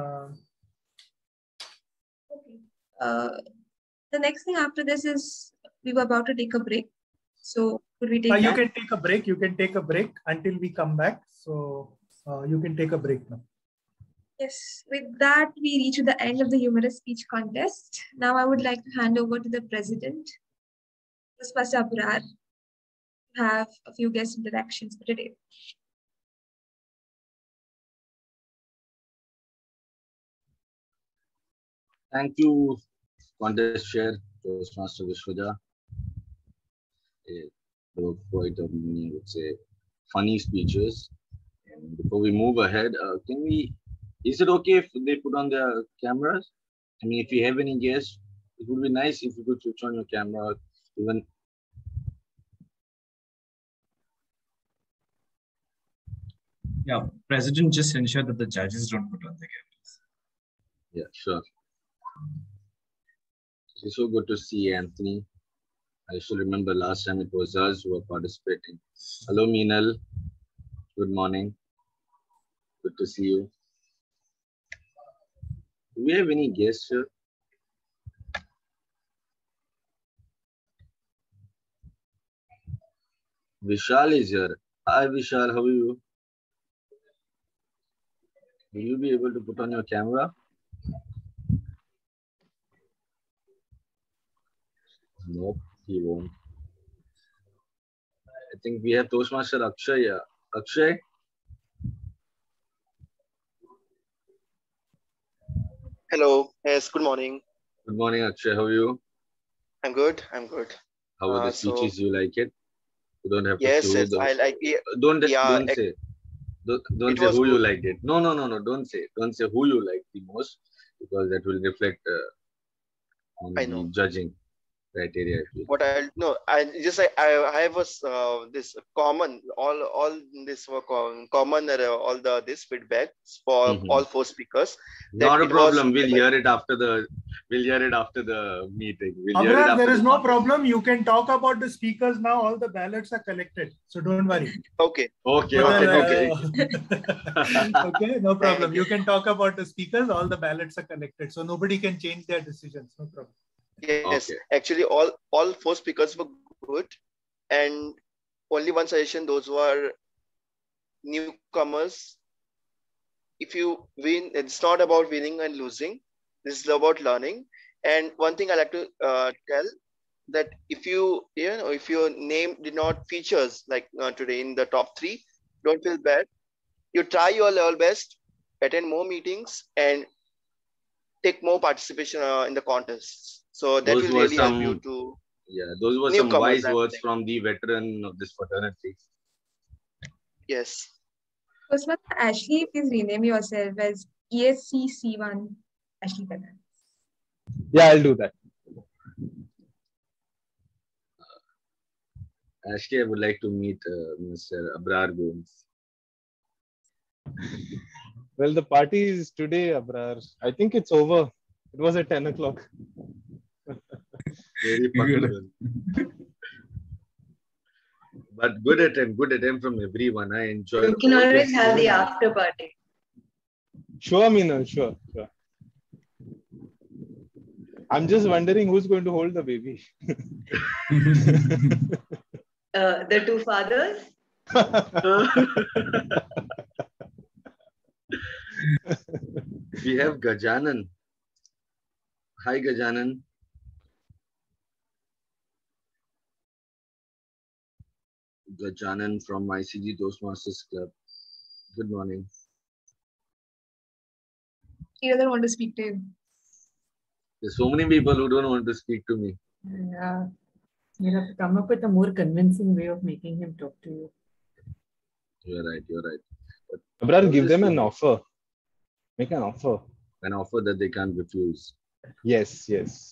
The next thing after this is we were about to take a break. So could we take You that? can take a break. You can take a break until we come back. So you can take a break now. Yes, with that, we reach the end of the humorous speech contest. Now I would like to hand over to the president, Toastmaster Abrar, to have a few guest interactions for today. Thank you, contest chair, Toastmaster Vishwaja. There were quite a many, I would say, funny speeches. And before we move ahead, is it okay if they put on their cameras? I mean, if you have any guests, it would be nice if you could switch on your camera. Even yeah, President, just ensure that the judges don't put on the cameras. Yeah, sure. It's so good to see Anthony. I still remember last time it was us who were participating. Hello, Meenal. Good morning. Good to see you. Do we have any guests here? Vishal is here. Hi, Vishal. How are you? Will you be able to put on your camera? Nope, he won't. I think we have Toastmaster Akshay. Yeah. Akshay? Hello. Yes, good morning. Good morning, Akshay. How are you? I'm good. I'm good. How are the speeches? You like it? You don't have to yes, show yes, the... I like it. Don't say. Don't say who you liked it. No. Don't say. Don't say who you liked the most, because that will reflect on the judging criteria. What I was this common all this were common all the this feedback for all four speakers. Not a problem. We'll hear it after the meeting. Abrar, there is no problem. You can talk about the speakers now. All the ballots are collected, so don't worry. Okay. Okay, no problem. You can talk about the speakers. All the ballots are collected, so nobody can change their decisions. No problem. Yes, actually all four speakers were good, and only one suggestion: those who are newcomers, if you win, it's not about winning and losing. This is about learning. And one thing I like to tell that if if your name did not features like today in the top 3, don't feel bad. You try your level best, attend more meetings, and take more participation in the contests. So that will really help you to. Yeah, those were some wise words from the veteran of this fraternity. Yes. Toastmaster Ashley, please rename yourself as ESCC1 Ashley Kanan. Yeah, I'll do that. Ashley, I would like to meet Mr. Abrar Gomes. Well, the party is today, Abrar. I think it's over. It was at 10 o'clock. Very popular. But good attempt from everyone. I enjoy it. You can always have the after party. Sure, Meenal, sure. I'm just wondering who's going to hold the baby. The two fathers. We have Gajanan. Hi, Gajanan. Gajanan from ICG Toastmasters Club. Good morning. He doesn't want to speak to you. There's so many people who don't want to speak to me. Yeah. You'll have to come up with a more convincing way of making him talk to you. You're right. But Abrar, give them an offer. Make an offer. An offer that they can't refuse. Yes.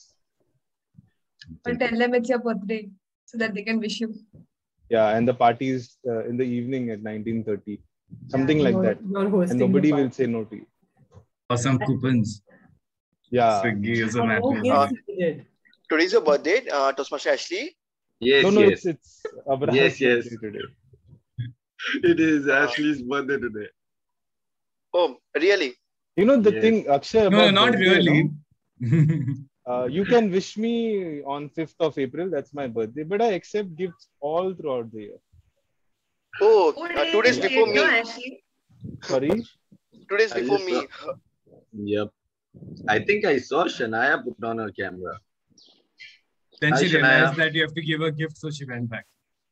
Or tell them it's your birthday so that they can wish you. Yeah, and the party is in the evening at 19:30. Something like that. And nobody will say no to you. Or some coupons. Yeah. Today's your birthday, Toastmaster Ashley. Yes, No, yes. it's Abrar's Yes, yes. birthday today. It is Ashley's birthday today. Oh, really? You know the Yes. thing, Akshay, No, about not birthday, really. you can wish me on 5th of April. That's my birthday. But I accept gifts all throughout the year. Oh, 2 days late, before no, me. Ashley? Sorry? 2 days I before just me. Yep. I think I saw Shania put on her camera. Then Hi, she Shania. realized that you have to give a gift, so she went back.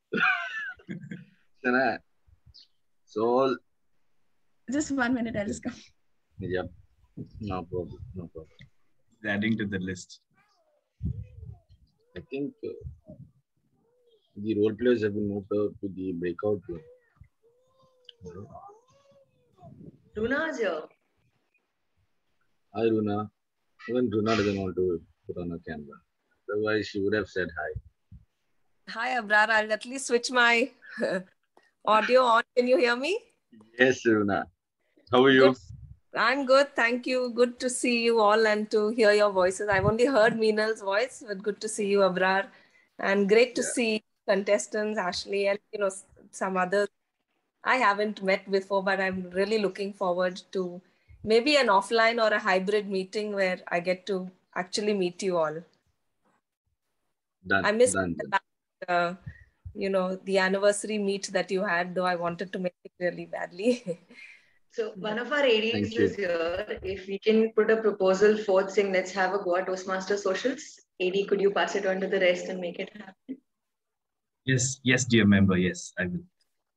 Shania. So, Just 1 minute, I'll just come. yep. No problem. No problem. Adding to the list. I think the role players have been moved out to the breakout room. Runa's here. Hi, Runa. Even Runa doesn't want to put on a camera. Otherwise, she would have said hi. Hi, Abrar. I'll at least switch my audio on. Can you hear me? Yes, Runa. How are you? Good. I'm good. Thank you. Good to see you all and to hear your voices. I've only heard Meenal's voice, but good to see you, Abrar. And great to see contestants, Ashley, and some others I haven't met before, but I'm really looking forward to maybe an offline or a hybrid meeting where I get to actually meet you all. Done. I missed Done. the anniversary meet that you had, though I wanted to make it really badly. So one of our ADs Thank you. is here. If we can put a proposal forth saying let's have a Goa Toastmaster socials. AD, could you pass it on to the rest and make it happen? Yes, yes, dear member. Yes, I will.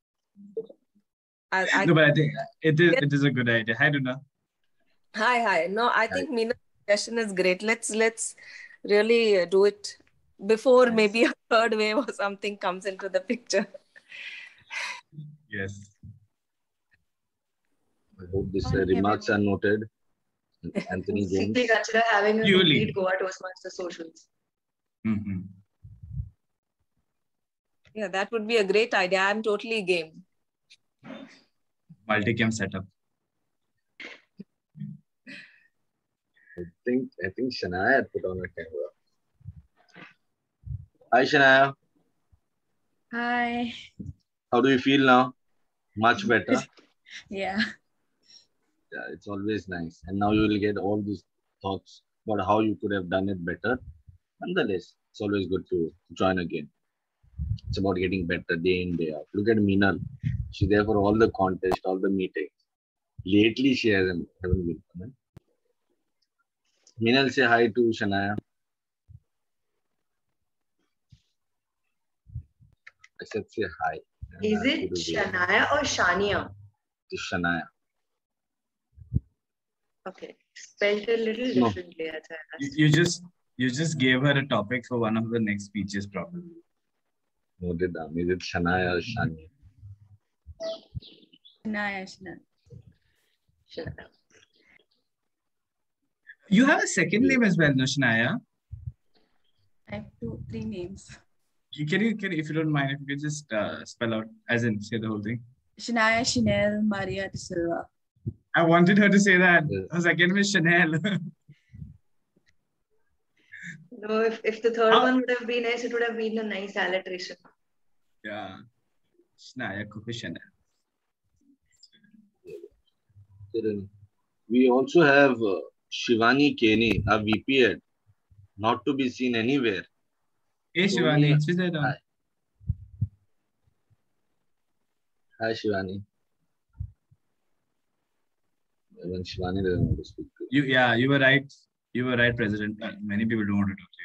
I No, but I think it is a good idea. Hi, Runa. Hi. No, I think Meena's suggestion is great. Let's really do it before maybe a third wave or something comes into the picture. Yes. I hope these remarks are noted. Anthony James. Simply consider having a Purely. complete Goa Toastmaster socials. Mm-hmm. Yeah, that would be a great idea. I'm totally game. Multicam setup. I think Shania had put on her camera. Hi, Shania. Hi. How do you feel now? Much better. Yeah. Yeah, it's always nice. And now you will get all these thoughts about how you could have done it better. Nonetheless, it's always good to join again. It's about getting better day in, day out. Look at Meenal. She's there for all the contests, all the meetings. Lately, she haven't been coming. Meenal, say hi to Shania. I said say hi. Is it Shania or Shania? It's Shania. Okay. Spelled a little No. differently. You just gave her a topic for one of the next speeches, probably. Noted down. Is it Shania or Shania? Shania. You have a second name as well, no, Shania? I have 3 names. Can you, if you don't mind, if you could just spell out, as in say the whole thing. Shania Chanel Maria de Silva. I wanted her to say that. Her second name is Chanel. No, if the third one would have been nice, it would have been a nice alliteration. Yeah. Shania Kuku Chanel. We also have Shivani Keni, a VP head, not to be seen anywhere. Hey Shivani, she's there. Hi. Hi Shivani. Even Shivani doesn't want to speak to you. Yeah, you were right. You were right, President. Many people don't want to talk to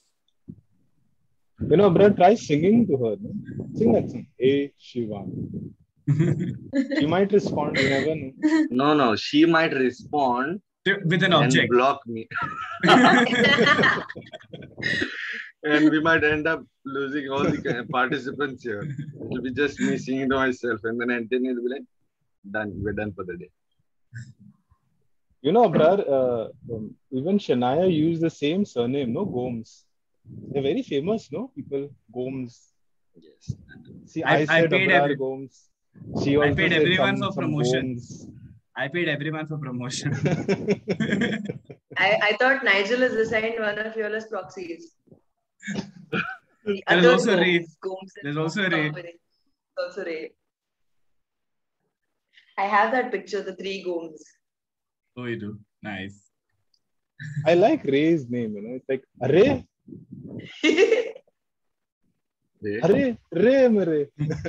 you. You know, bro, try singing to her. No? Sing that song. Hey, Shivani. She might respond. You never know. No. She might respond with an object. Block me. And we might end up losing all the participants here. It will be just me singing to myself, and then Anthony will be like, "Done. We're done for the day." You know, Abrar, even Shania used the same surname, no? Gomes. They're very famous, no? People, Gomes. Yes. See, I said Abrar Gomes. She also I paid said everyone some for promotion. Gomes. I paid everyone for promotion. I thought Nigel has assigned one of your proxies. The There's other also Ray. Gomes There's also Ray. Also Ray. I have that picture, the 3 Gomes. Oh, you do. Nice. I like Ray's name, you know. It's like Ray. Ray, Ray, Ray.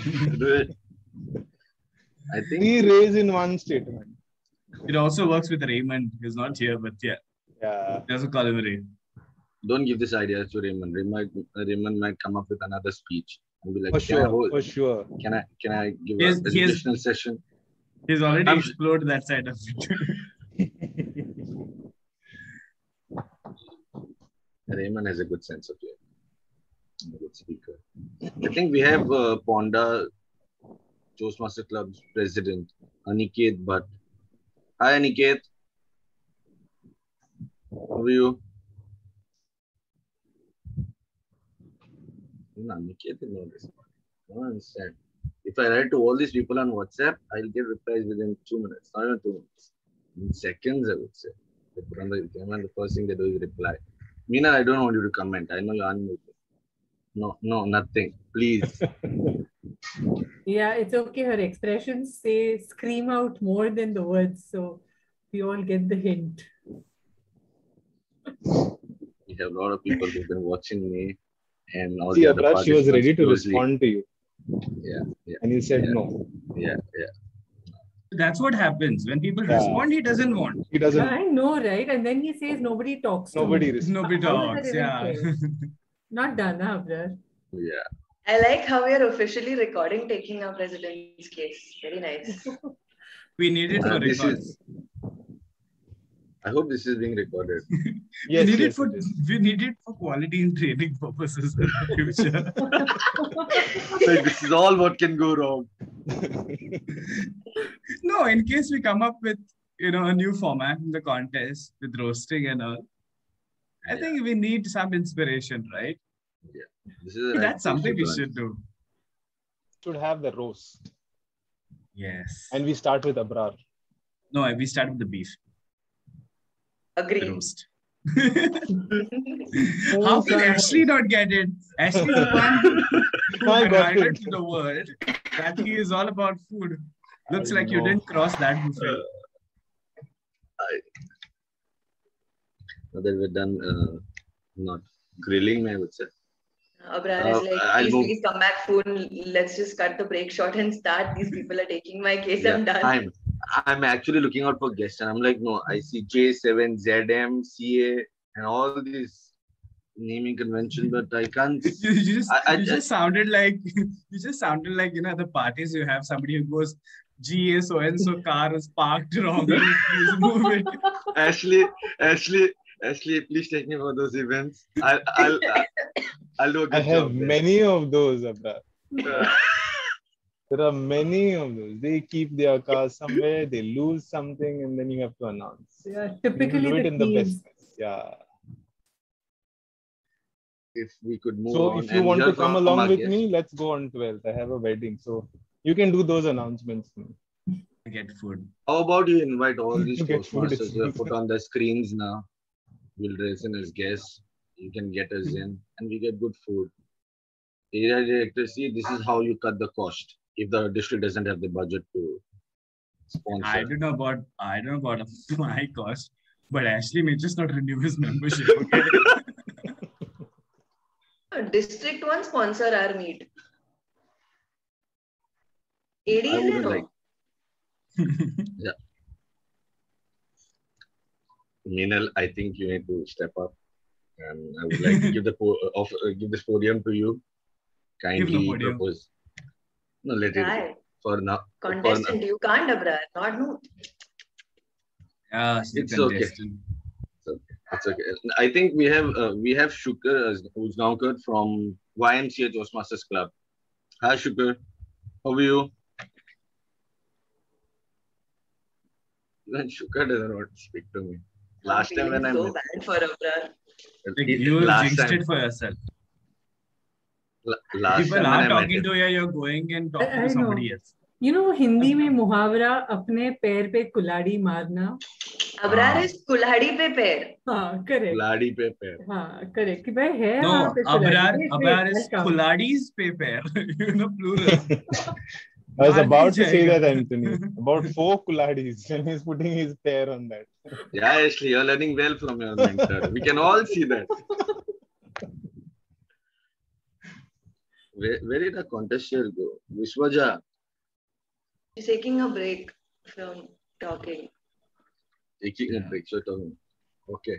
I think 3 Rays in one statement. It also works with Raymond. He's not here, but yeah. Yeah. They also call him Ray. Don't give this idea to Raymond. Raymond might come up with another speech and be like, For sure. Can I give He has- an educational session? He's already I'm- explored that side of it. Raymond has a good sense of humor. A good speaker. I think we have Ponda Toastmaster Club's president, Aniket Bhatt. Hi, Aniket. How are you? No, Aniket is not responding. I don't understand. If I write to all these people on WhatsApp, I'll get replies within 2 minutes. Not even 2 minutes. In seconds, I would say. They put on the camera and the first thing they do is reply. Meena, I don't want you to comment. I know you're unmuted. No, nothing. Please. Yeah, it's okay. Her expressions say scream out more than the words. So we all get the hint. We have a lot of people who've been watching me and all See, the other Abrar, she was ready to closely. respond to you. Yeah. And you said no. Yeah. That's what happens. When people Yeah. respond, he doesn't want. He doesn't. I know, right? And then he says nobody talks. Nobody to me. responds. Nobody How does talks. that Yeah. even fail? Not done, huh, Abrar? Yeah. I like how we are officially recording taking our president's case. Very nice. We need it for This records. is- I hope this is being recorded. Yes, we need yes, it for it is. we need it for quality and training purposes in the future. Like, this is all what can go wrong. No, in case we come up with a new format in the contest with roasting and all, I think we need some inspiration, right? Yeah. This is That's something we should do. Should have the roast. Yes. And we start with Abrar. No, we start with the beef. The Agreed. roast. How can Ashley not get it? Ashley is the one who I got highlighted it. to the world that he is all about food. Looks like you know. didn't cross that buffet. Now that we're done, not grilling, I would say. Abrar is like, I'll please, move. please come back soon. Let's just cut the break short and start. These people are taking my case. I'm done. I'm actually looking out for guests, and I'm like, no, I see J7, ZM, CA, and all these naming conventions, but I can't. You just sounded like the parties you have somebody who goes, GA so and so car is parked wrong. Please move it. Ashley, please take me for those events. I'll do a good I have job there. many of those, Abrar. There are many of those. They keep their cars somewhere, they lose something, and then you have to announce. Yeah, You typically do it the in the teams. best. Yeah. If we could move So on. if you and want to hear come from along our with guests. me, let's go on 12th. I have a wedding, so you can do those announcements. Get food. How about you invite all these Get food Toastmasters is- who are put on the screens now? We'll dress in as guests. You can get us in, and we get good food. Area director, see, this is how you cut the cost if the district doesn't have the budget to sponsor. I don't know about my cost, but Ashley may just not renew his membership. Okay? District one sponsor our meet. AD I is would it? like. Yeah. Meenal, I think you need to step up, and I would like to give give this podium to you. Kindly podium. propose. No, let it Right. for now. Contestant, you can't, Abrar. Not no. Yeah, she's It's a okay. contestant. It's okay. I think we have Shukar Uznaukar from YMCA Toastmasters Club. Hi Shukar, how are you? Even Shukar doesn't want to speak to me. Last time when I so met, bad for Abrar. You last jinxed time, it for yourself. last People time when are I met talking him, to you, you're going and talking I to somebody know. else. You know, Hindi में मुहावरा अपने पैर पे कुल्हाड़ी मारना. Abrar is कुल्हाड़ी पे पैर. हाँ, correct. कुल्हाड़ी पे पैर. हाँ, correct. कि भाई है No, वहाँ पे कुल्हाड़ी. Abrar is कुल्हाड़ी's पे पैर. You know, plural. I was about to say that, Anthony. About 4 kuladis, and he's putting his pair on that. Yeah, Ashley, you're learning well from your mentor. We can all see that. Where did the contestant go? Vishwaja. She's taking a break from talking. Taking a break, so talking. Okay.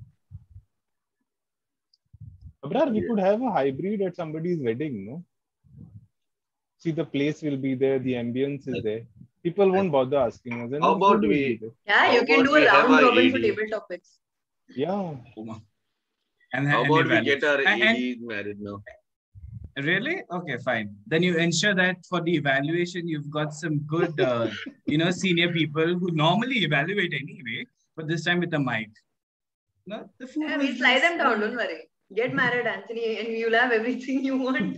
Abrar, we could have a hybrid at somebody's wedding, no? See, the place will be there, the ambience is there. People won't bother asking us. How about we? Yeah, you can do a round robin for table topics. Yeah. And how about we get our and- AD married now? Really? Okay, fine. Then you ensure that for the evaluation, you've got some good, senior people who normally evaluate anyway, but this time with a mic. No, the food Yeah, was we slide them just- down, don't worry. Get married, Anthony, and you'll have everything you want.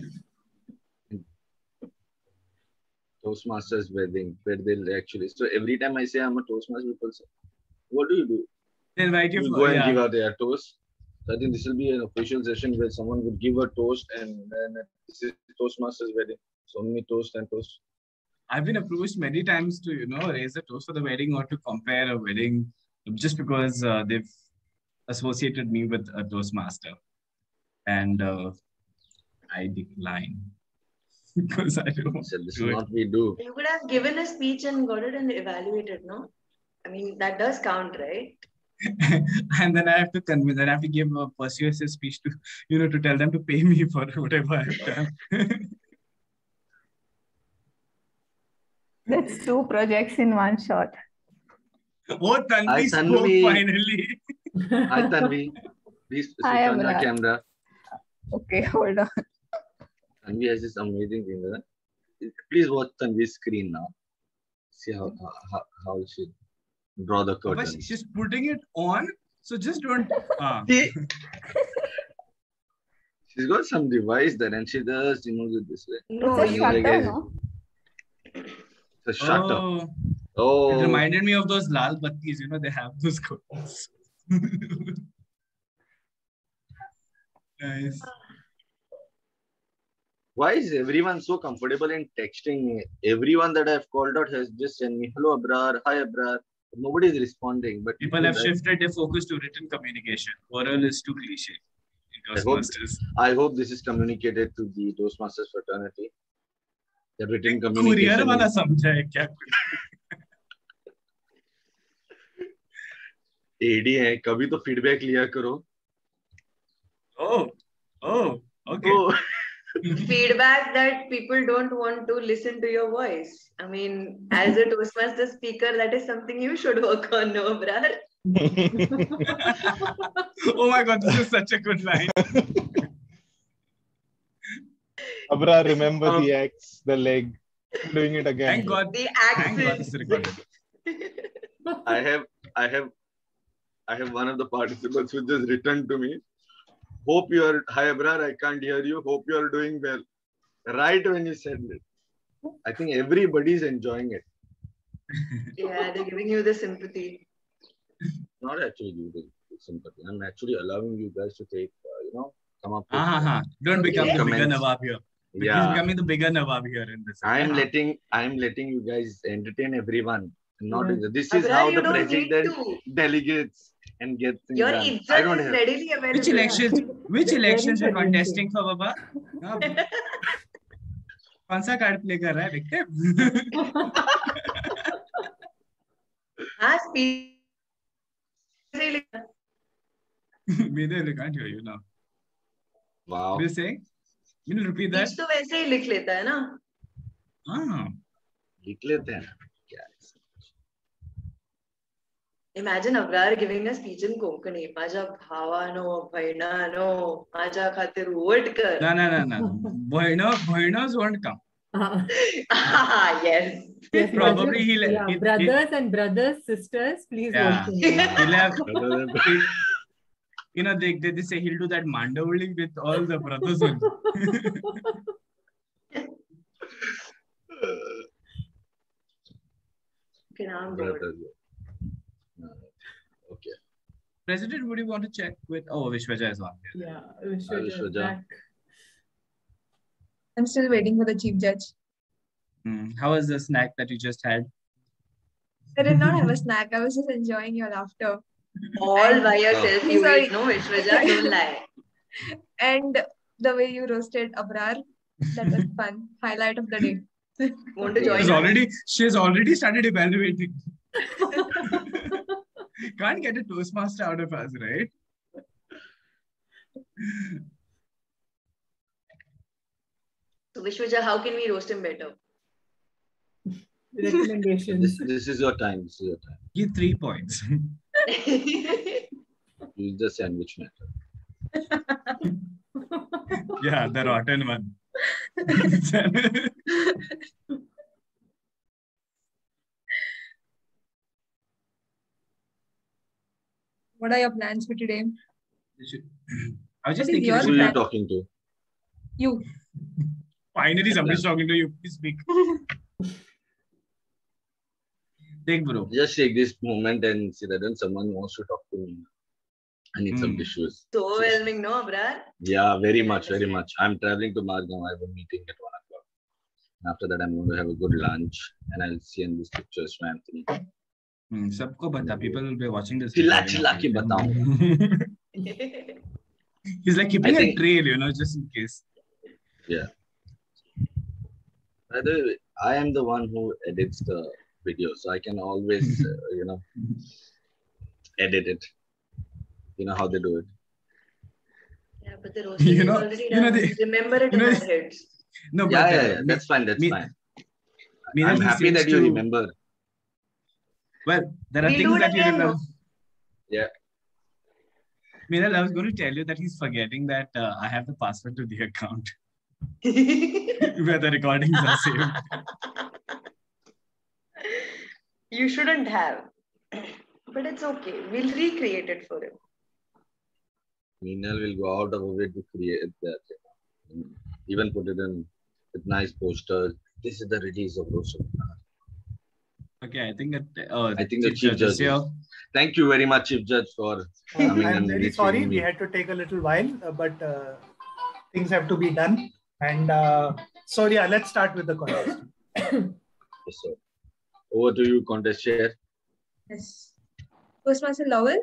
Toastmasters wedding, where they'll actually. So every time I say I'm a Toastmaster, people say, "What do you do?" They invite you You'll for go and yeah. give out their toast. So I think this will be an official session where someone would give a toast, and then this is Toastmasters wedding. So many toast and toast. I've been approached many times to, raise a toast for the wedding or to compare a wedding just because they've associated me with a Toastmaster. And I decline because I don't So this do is it. what we do. You could have given a speech and got it and evaluated, no? I mean, that does count, right? And then I have to convince, then I have to give a persuasive speech to, to tell them to pay me for whatever I've done. That's 2 projects in one shot. Oh, Tanvi Hi, spoke Tanvi. finally. Hi, Tanvi. Please switch Hi, on your Abrar. camera. Okay, hold on. Tanvi has this amazing thing. Please watch Tanvi's screen now. See how she draw the But curtain. she's putting it on, so just don't. She's got some device there, and she does remove it this way. No, It's a you shutter, guys- no? It's a shutter. Oh, Oh, it reminded me of those lal battis, they have those curtains. Nice. why is everyone so comfortable in texting me? Everyone that I've called out has just sent me, "Hello, Abrar. Hi, Abrar." Nobody is responding. But People have that- shifted their focus to written communication. Oral is too cliche in I hope, Toastmasters. I hope this is communicated to the Toastmasters fraternity. The written Courier communication. वाला is- समझा है क्या? AD है, कभी तो feedback लिया करो. Oh, okay. Oh. feedback that people don't want to listen to your voice. I mean, as a Toastmaster speaker, that is something you should work on, no, Abrar? Oh my God, this is such a good line. Abrar, remember the axe, the leg. I'm doing it again. Thank God. The Thank God this is recorded. I have one of the participants who just returned to me. Hope you are, hi Abrar, I can't hear you. Hope you are doing well. Right when you said it. I think everybody is enjoying it. Yeah, they're giving you the sympathy. Not actually due to sympathy. I'm actually allowing you guys to take, come up with. Don't become the bigger comments. Nawab here. Yeah. He's becoming the bigger Nawab here in this. I'm letting you guys entertain everyone. Not Yeah. This is Abrar, how you the don't need president to. delegates and get things Your done. I izzat don't is have. readily available. Which elections you're contesting for, Baba? कौन सा card play कर रहा है victim? हाँ, speech. Meanwhile, I can't hear you now. Wow. Will you say? Can you repeat that? Speech तो वैसे ही लिख लेता है ना? Ah. लिख लेते हैं. Imagine Abrar giving a speech in Konkani. Maja bhavano, bhainano, maja khatir vote kar. No. Bhoinas won't come. Yes. Probably he'll brothers and brothers, sisters, please Yeah. vote for me. He'll have, they say he'll do that mandavali with all the brothers. Okay, now I'm Abrar bored. does it. Okay. President, would you want to check with? Oh, Vishwaja is on here. Yeah, Hi, Vishwaja is Vishwaja. back. I'm still waiting for the chief judge. How was the snack that you just had? I did not have a snack. I was just enjoying your laughter. All by yourself, you Sorry. eat, no, Vishwaja? Don't lie. And the way you roasted Abrar, that was fun. Highlight of the day. Want to join us? She's already started evaluating. Can't get a Toastmaster out of us, right? So Vishwaja, how can we roast him better? Recommendations. This is your time. This is your time. Give 3 points. Use the sandwich method. Yeah, the rotten one. What are your plans for today? I was just What is thinking. your Who are you plan? talking to? You. Finally, somebody's talking to you. Please speak. Take, bro. Just take this moment and see that when someone wants to talk to me, I need some tissues. So overwhelming, no, Abrar? Yeah, very much, very much. I'm traveling to Margam. I have a meeting at 1 o'clock. After that, I'm going to have a good lunch and I'll see in these pictures from Anthony. Sabko bata. People will be watching this. Chilla chilla ke bataunga. He's like keeping a trail, you know, just in case. Yeah. By the way, I am the one who edits the video, so I can always, edit it. You know how they do it. Yeah, but the roasting is already done. Remember it in our heads. No, Yeah, that's fine. That's fine. I'm happy that you remember. Well, there are We'll things do it that you again, remember. no? Yeah. Meenal, I was going to tell you that he's forgetting that I have the password to the account where the recordings are saved. You shouldn't have. But it's okay. We'll recreate it for him. Meenal will go out of her way to create that. Even put it in with nice posters. This is the release of Roast. Okay, I think that I think the Chief Judge. Thank you very much, Chief Judge, for coming I'm and very retrieving sorry. me. We had to take a little while, but things have to be done. And so, yeah, let's start with the contest. Yes, sir. Over to you, contest chair. Yes. Toastmaster Lowell.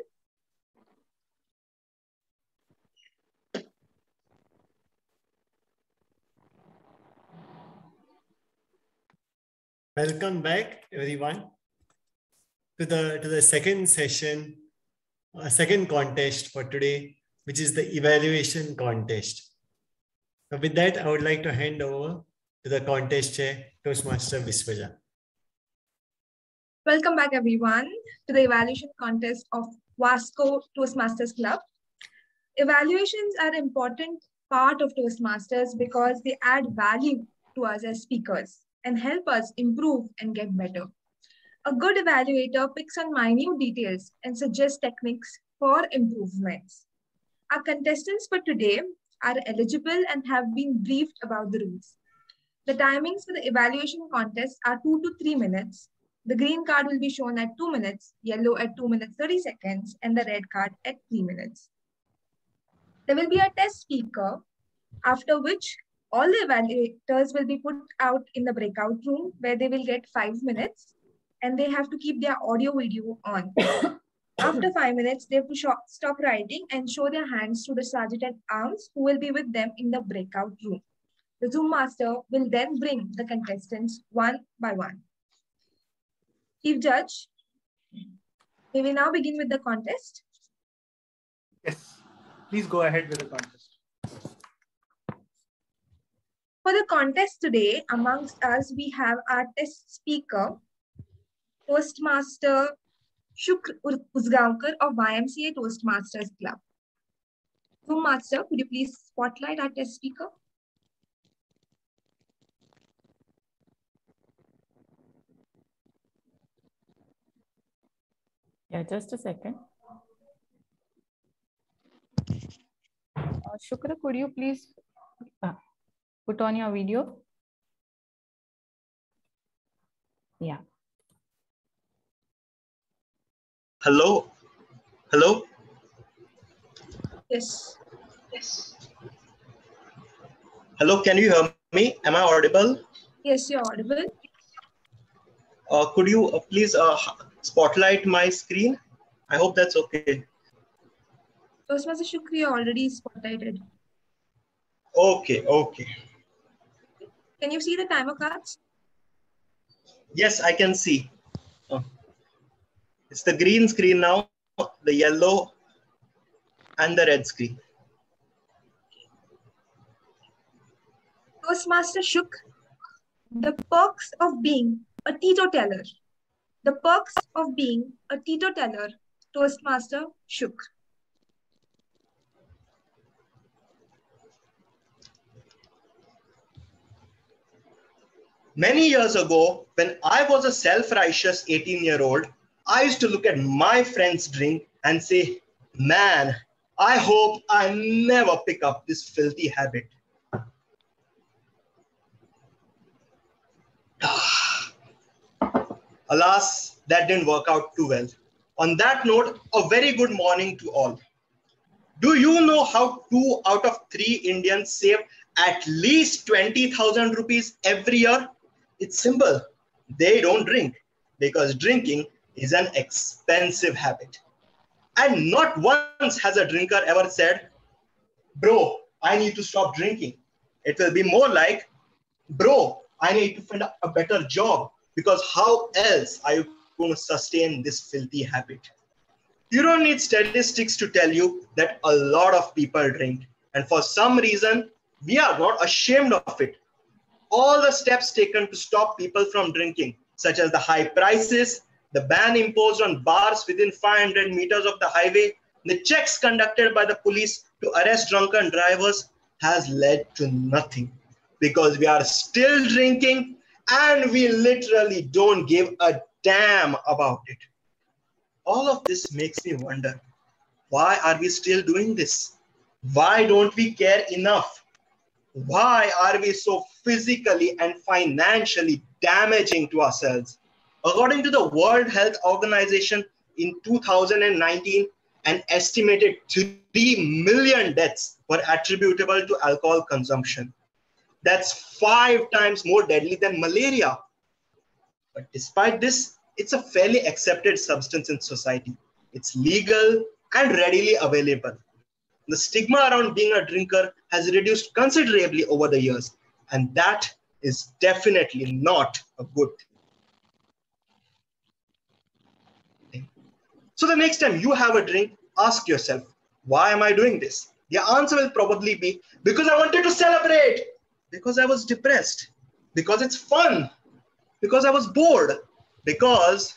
Welcome back, everyone, to the second session, second contest for today, which is the evaluation contest. So with that, I would like to hand over to the contest chair, Toastmaster Vishwaja. Welcome back, everyone, to the evaluation contest of Vasco Toastmasters Club. Evaluations are an important part of Toastmasters because they add value to us as speakers and help us improve and get better. A good evaluator picks on minute details and suggests techniques for improvements. Our contestants for today are eligible and have been briefed about the rules. The timings for the evaluation contest are 2 to 3 minutes. The green card will be shown at 2 minutes, yellow at 2 minutes 30 seconds, and the red card at 3 minutes. There will be a test speaker, after which all the evaluators will be put out in the breakout room where they will get 5 minutes and they have to keep their audio video on. After 5 minutes, they have to stop writing and show their hands to the sergeant at arms who will be with them in the breakout room. The Zoom master will then bring the contestants one by one. Chief Judge, may we now begin with the contest? Yes, please go ahead with the contest. For the contest today, amongst us, we have our test speaker, Toastmaster Shukr Uzgaonkar of YMCA Toastmasters Club. Zoom Master, could you please spotlight our test speaker? Yeah, just a second. Shukra, could you please put on your video? Yeah. Hello? Hello? Yes. Yes. Hello, can you hear me? Am I audible? Yes, you're audible. Could you please spotlight my screen? I hope that's okay. Toastmaster Shukri already spotlighted. Okay, okay. Can you see the timer cards? Yes, I can see. It's the green screen now, the yellow and the red screen. Toastmaster Shuk, the perks of being a teetotaler. The perks of being a teetotaler. Toastmaster Shuk. Many years ago, when I was a self-righteous 18-year-old, I used to look at my friends' drink and say, man, I hope I never pick up this filthy habit. Alas, that didn't work out too well. On that note, a very good morning to all. Do you know how 2 out of 3 Indians save at least 20,000 rupees every year? It's simple. They don't drink because drinking is an expensive habit. And not once has a drinker ever said, bro, I need to stop drinking. It will be more like, bro, I need to find a better job because how else are you going to sustain this filthy habit? You don't need statistics to tell you that a lot of people drink. And for some reason, we are not ashamed of it. All the steps taken to stop people from drinking, such as the high prices, the ban imposed on bars within 500 meters of the highway, the checks conducted by the police to arrest drunken drivers, has led to nothing. Because we are still drinking and we literally don't give a damn about it. All of this makes me wonder, why are we still doing this? Why don't we care enough? Why are we so physically and financially damaging to ourselves? According to the World Health Organization, in 2019, an estimated 3 million deaths were attributable to alcohol consumption. That's 5 times more deadly than malaria. But despite this, it's a fairly accepted substance in society. It's legal and readily available. The stigma around being a drinker has reduced considerably over the years, and that is definitely not a good thing. So the next time you have a drink, ask yourself, why am I doing this? The answer will probably be, because I wanted to celebrate, because I was depressed, because it's fun, because I was bored, because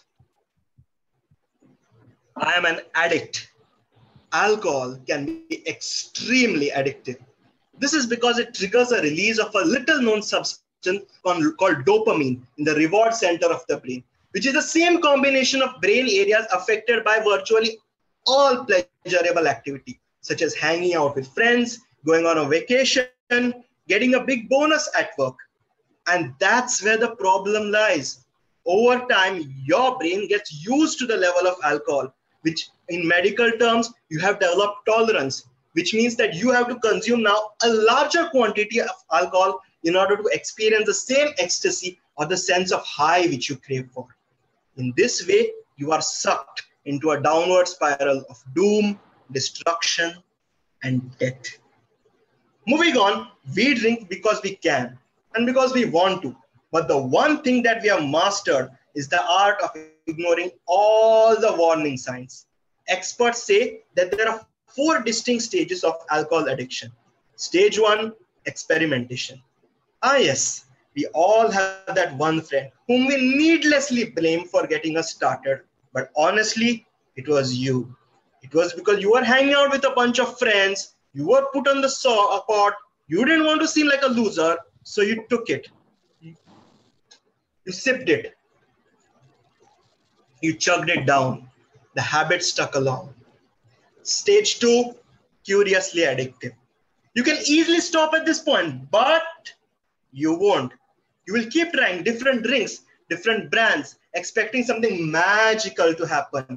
I am an addict. Alcohol can be extremely addictive. This is because it triggers a release of a little known substance called dopamine in the reward center of the brain, which is the same combination of brain areas affected by virtually all pleasurable activity, such as hanging out with friends, going on a vacation, getting a big bonus at work. And that's where the problem lies. Over time, your brain gets used to the level of alcohol, which in medical terms, you have developed tolerance, which means that you have to consume now a larger quantity of alcohol in order to experience the same ecstasy or the sense of high which you crave for. In this way, you are sucked into a downward spiral of doom, destruction, and death. Moving on, we drink because we can and because we want to. But the one thing that we have mastered is the art of ignoring all the warning signs. Experts say that there are 4 distinct stages of alcohol addiction. Stage 1, experimentation. Ah yes, we all have that one friend whom we needlessly blame for getting us started. But honestly, it was you. It was because you were hanging out with a bunch of friends, you were put on the pot, you didn't want to seem like a loser, so you took it. You sipped it. You chugged it down. The habit stuck along. Stage 2, curiously addictive. You can easily stop at this point, but you won't. You will keep trying different drinks, different brands, expecting something magical to happen.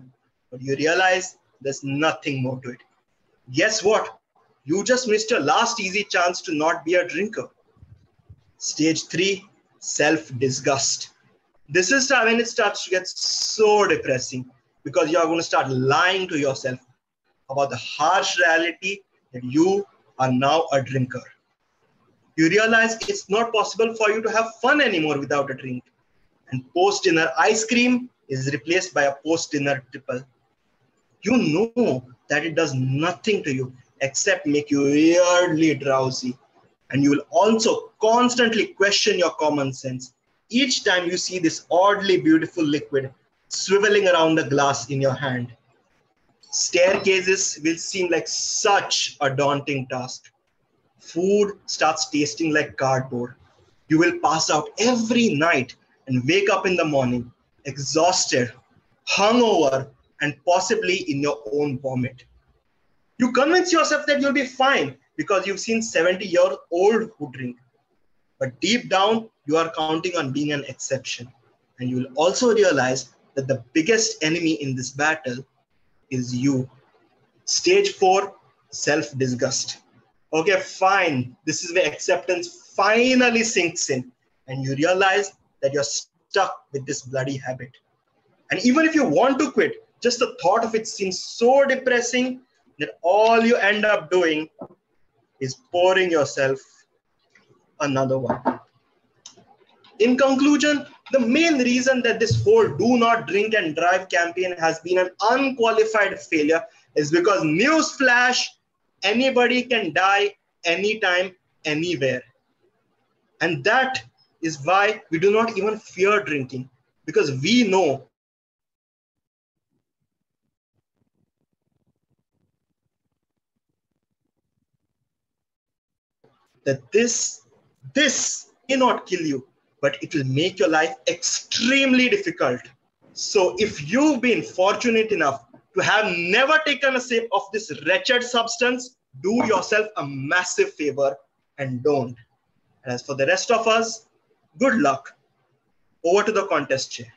but you realize there's nothing more to it. Guess what? You just missed your last easy chance to not be a drinker. Stage 3, self-disgust. This is when it starts to get so depressing because you are going to start lying to yourself about the harsh reality that you are now a drinker. You realize it's not possible for you to have fun anymore without a drink. And post-dinner ice cream is replaced by a post-dinner triple. You know that it does nothing to you except make you weirdly drowsy. And you will also constantly question your common sense each time you see this oddly beautiful liquid swiveling around the glass in your hand. Staircases will seem like such a daunting task. Food starts tasting like cardboard. You will pass out every night and wake up in the morning exhausted, hungover, and possibly in your own vomit. You convince yourself that you'll be fine because you've seen 70-year-olds who drink. But deep down, you are counting on being an exception. And you will also realize that the biggest enemy in this battle is you. Stage 4, self-disgust. Okay, fine. This is where acceptance finally sinks in. And you realize that you're stuck with this bloody habit. And even if you want to quit, just the thought of it seems so depressing that all you end up doing is pouring yourself another one. In conclusion, the main reason that this whole do not drink and drive campaign has been an unqualified failure is because, newsflash, anybody can die anytime, anywhere. And that is why we do not even fear drinking, because we know that this may not kill you, but it will make your life extremely difficult. So if you've been fortunate enough to have never taken a sip of this wretched substance, do yourself a massive favor and don't. And as for the rest of us, good luck. Over to the contest chair.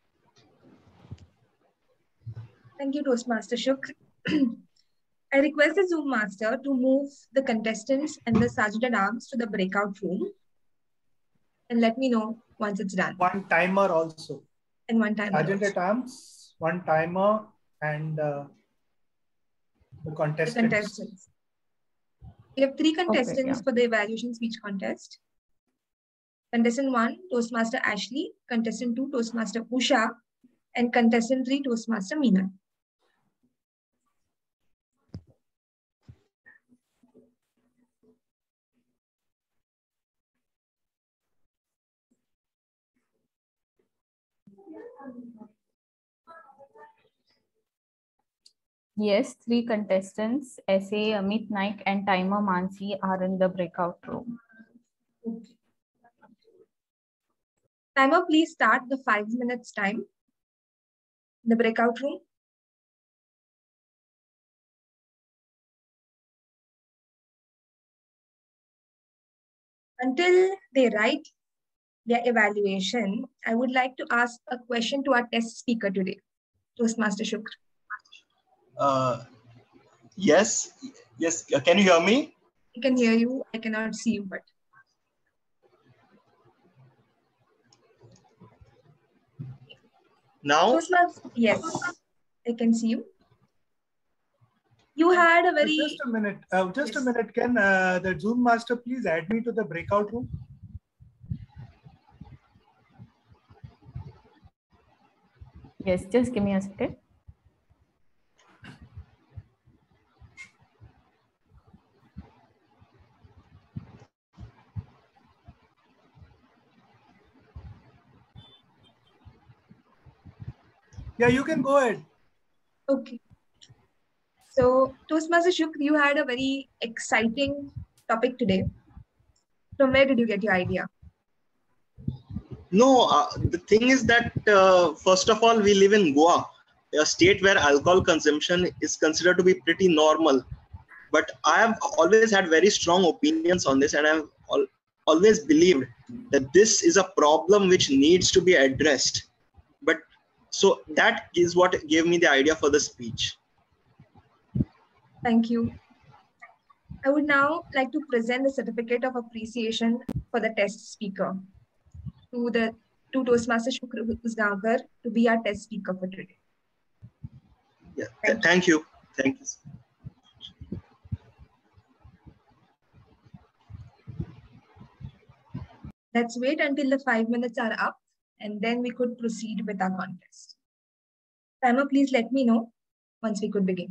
Thank you, Toastmaster Shuk. I request the Zoom master to move the contestants and the sergeant-at-arms to the breakout room and let me know once it's done. One timer also. And one timer. Sergeant-at-arms, one timer, and the contestants. The contestants. We have 3 contestants Okay, yeah. for the evaluation speech contest. Contestant 1, Toastmaster Ashley. Contestant 2, Toastmaster Usha. And contestant 3, Toastmaster Meena. Yes, 3 contestants, SA, Amit Naik, and Timer Mansi are in the breakout room. Timer, please start the 5 minutes time. The breakout room. Until they write their evaluation, I would like to ask a question to our test speaker today, Toastmaster Shukr. Yes. Can you hear me? I can hear you. I cannot see you, but. Now? Toastmaster, yes, I can see you. You had a very... Just a minute. Just a minute. Can the Zoom master please add me to the breakout room? Yes, just give me a second. Yeah, you can go ahead. Okay. So, Toastmaster Shukr, you had a very exciting topic today. From where did you get your idea? No, the thing is that, first of all, we live in Goa, a state where alcohol consumption is considered to be pretty normal. But I have always had very strong opinions on this, and I've always believed that this is a problem which needs to be addressed. But So that is what gave me the idea for the speech. Thank you. I would now like to present the certificate of appreciation for the test speaker to Toastmaster Shukr Usgaonkar to be our test speaker for today. Yeah. Thank you. Thank you. Let's wait until the 5 minutes are up and then we could proceed with our contest. Timer, please let me know once we could begin.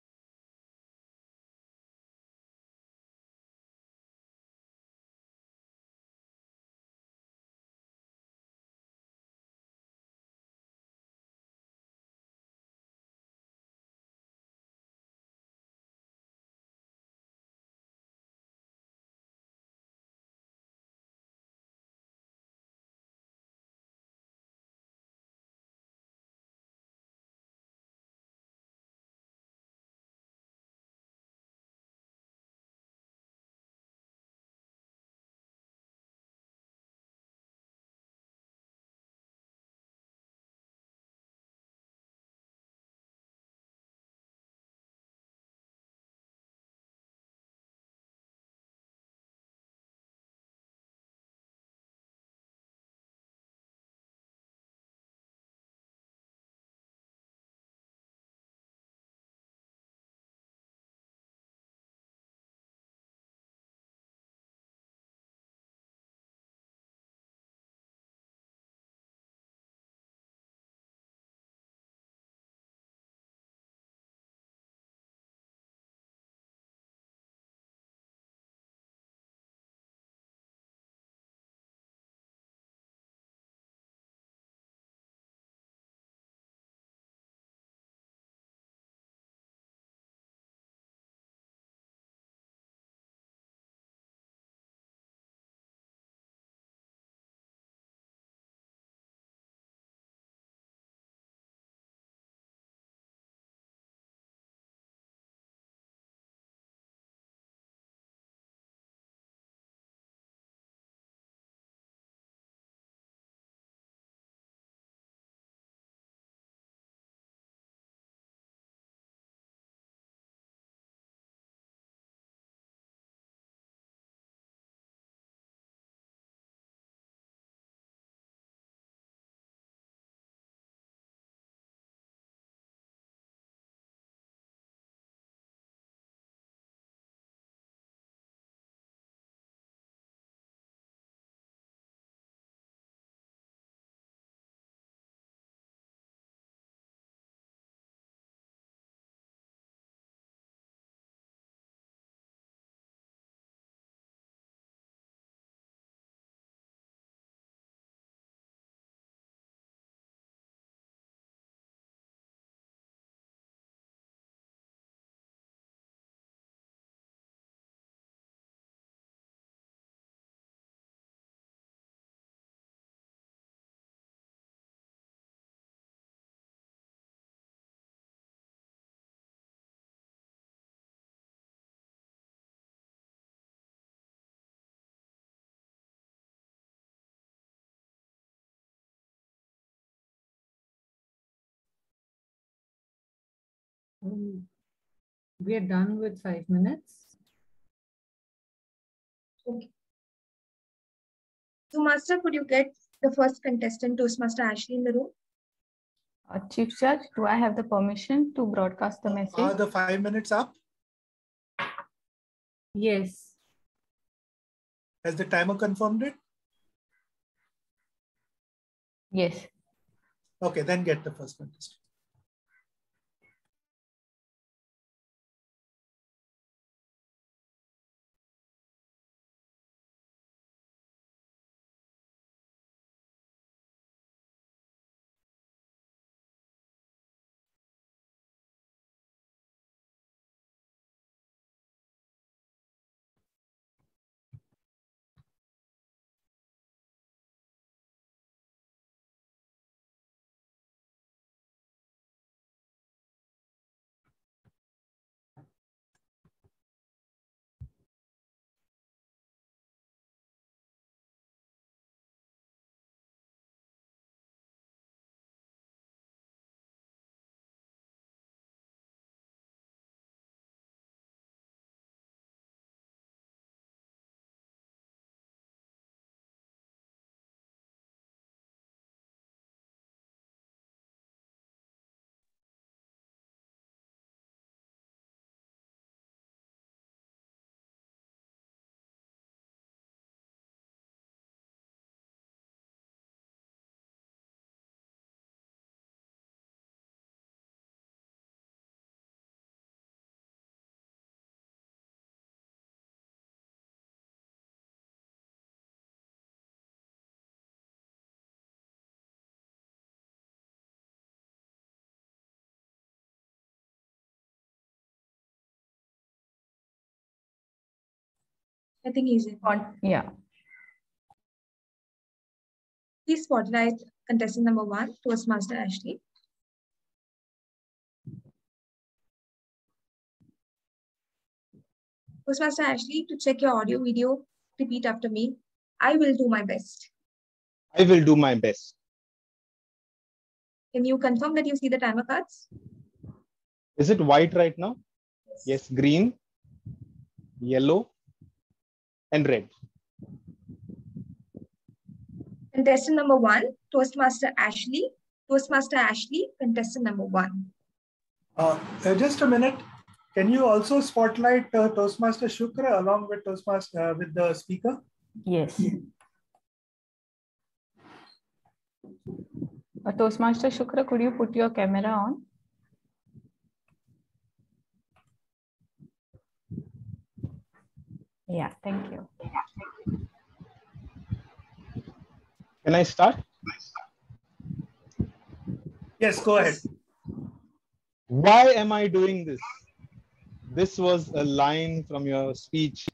We are done with 5 minutes. Okay. So, Master, could you get the first contestant, Toastmaster Ashley, in the room? Chief Judge, do I have the permission to broadcast the message? Are the 5 minutes up? Yes. Has the timer confirmed it? Yes. Okay, then get the first contestant. I think he's in. Yeah. Please spotlight contestant number 1, Toastmaster Ashley. Toastmaster Ashley, to check your audio video, repeat after me. I will do my best. I will do my best. Can you confirm that you see the timer cards? Is it white right now? Yes, green, yellow, and red. Contestant number 1, Toastmaster Ashley. Toastmaster Ashley, contestant number 1. Just a minute. Can you also spotlight Toastmaster Shukra along with Toastmaster with the speaker? Yes. Toastmaster Shukra, could you put your camera on? Yeah, thank you. Can I start? Yes, go ahead. Why am I doing this? This was a line from your speech,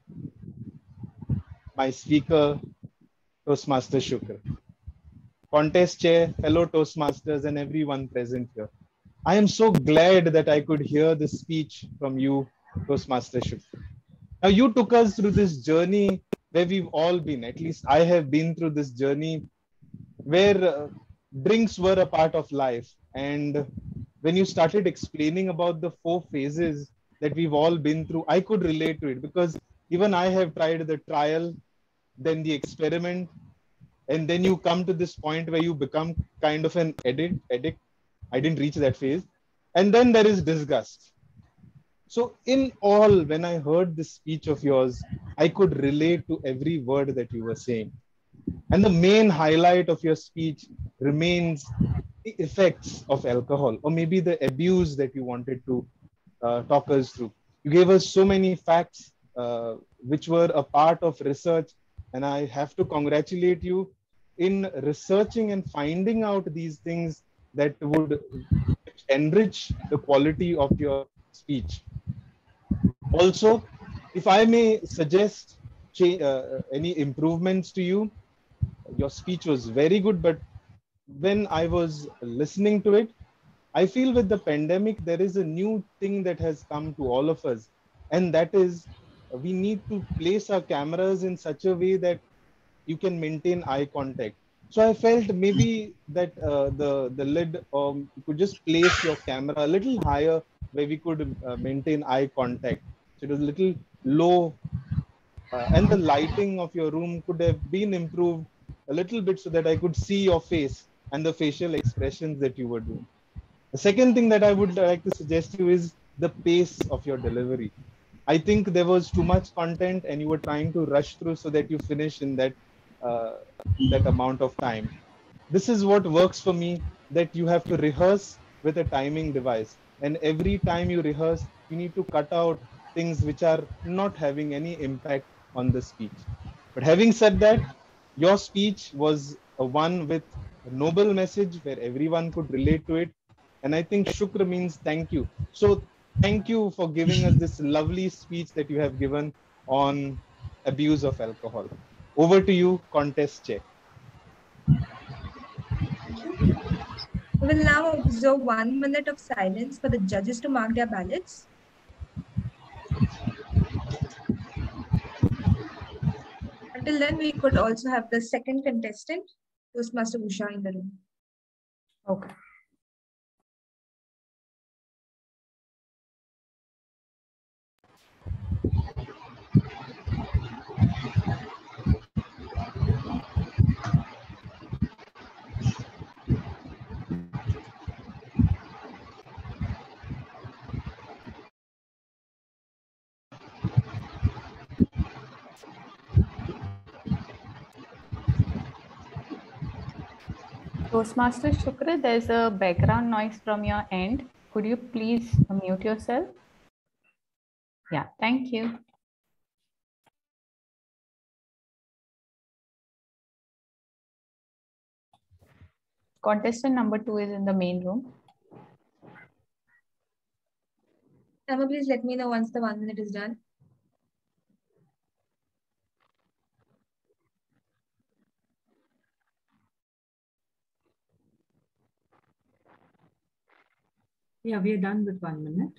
my speaker, Toastmaster Shukra. Contest chair, fellow Toastmasters, and everyone present here. I am so glad that I could hear the speech from you, Toastmaster Shukra. Now, you took us through this journey where we've all been, at least I have been through this journey where drinks were a part of life. And when you started explaining about the 4 phases that we've all been through, I could relate to it because even I have tried the trial, then the experiment, and then you come to this point where you become kind of an addict. I didn't reach that phase. And then there is disgust. So in all, when I heard this speech of yours, I could relate to every word that you were saying. And the main highlight of your speech remains the effects of alcohol, or maybe the abuse that you wanted to talk us through. You gave us so many facts which were a part of research, and I have to congratulate you in researching and finding out these things that would enrich the quality of your speech. Also, if I may suggest any improvements to you, your speech was very good, but when I was listening to it, I feel with the pandemic, there is a new thing that has come to all of us. And that is, we need to place our cameras in such a way that you can maintain eye contact. So I felt maybe that the lid, you could just place your camera a little higher where we could maintain eye contact. So it was a little low. And the lighting of your room could have been improved a little bit so that I could see your face and the facial expressions that you were doing. The second thing that I would like to suggest to you is the pace of your delivery. I think there was too much content and you were trying to rush through so that you finish in that that amount of time. This is what works for me, that you have to rehearse with a timing device. And every time you rehearse, you need to cut out things which are not having any impact on the speech. But having said that, your speech was a one with a noble message where everyone could relate to it. And I think Shukra means thank you. So thank you for giving us this lovely speech that you have given on abuse of alcohol. Over to you, contest chair. We will now observe 1 minute of silence for the judges to mark their ballots. Until then, we could also have the second contestant, Toastmaster Usha, in the room. Okay. Toastmaster Shukra, there's a background noise from your end. Could you please mute yourself? Yeah, thank you. Contestant number 2 is in the main room. Emma, please let me know once the 1 minute is done. Yeah, we are done with 1 minute.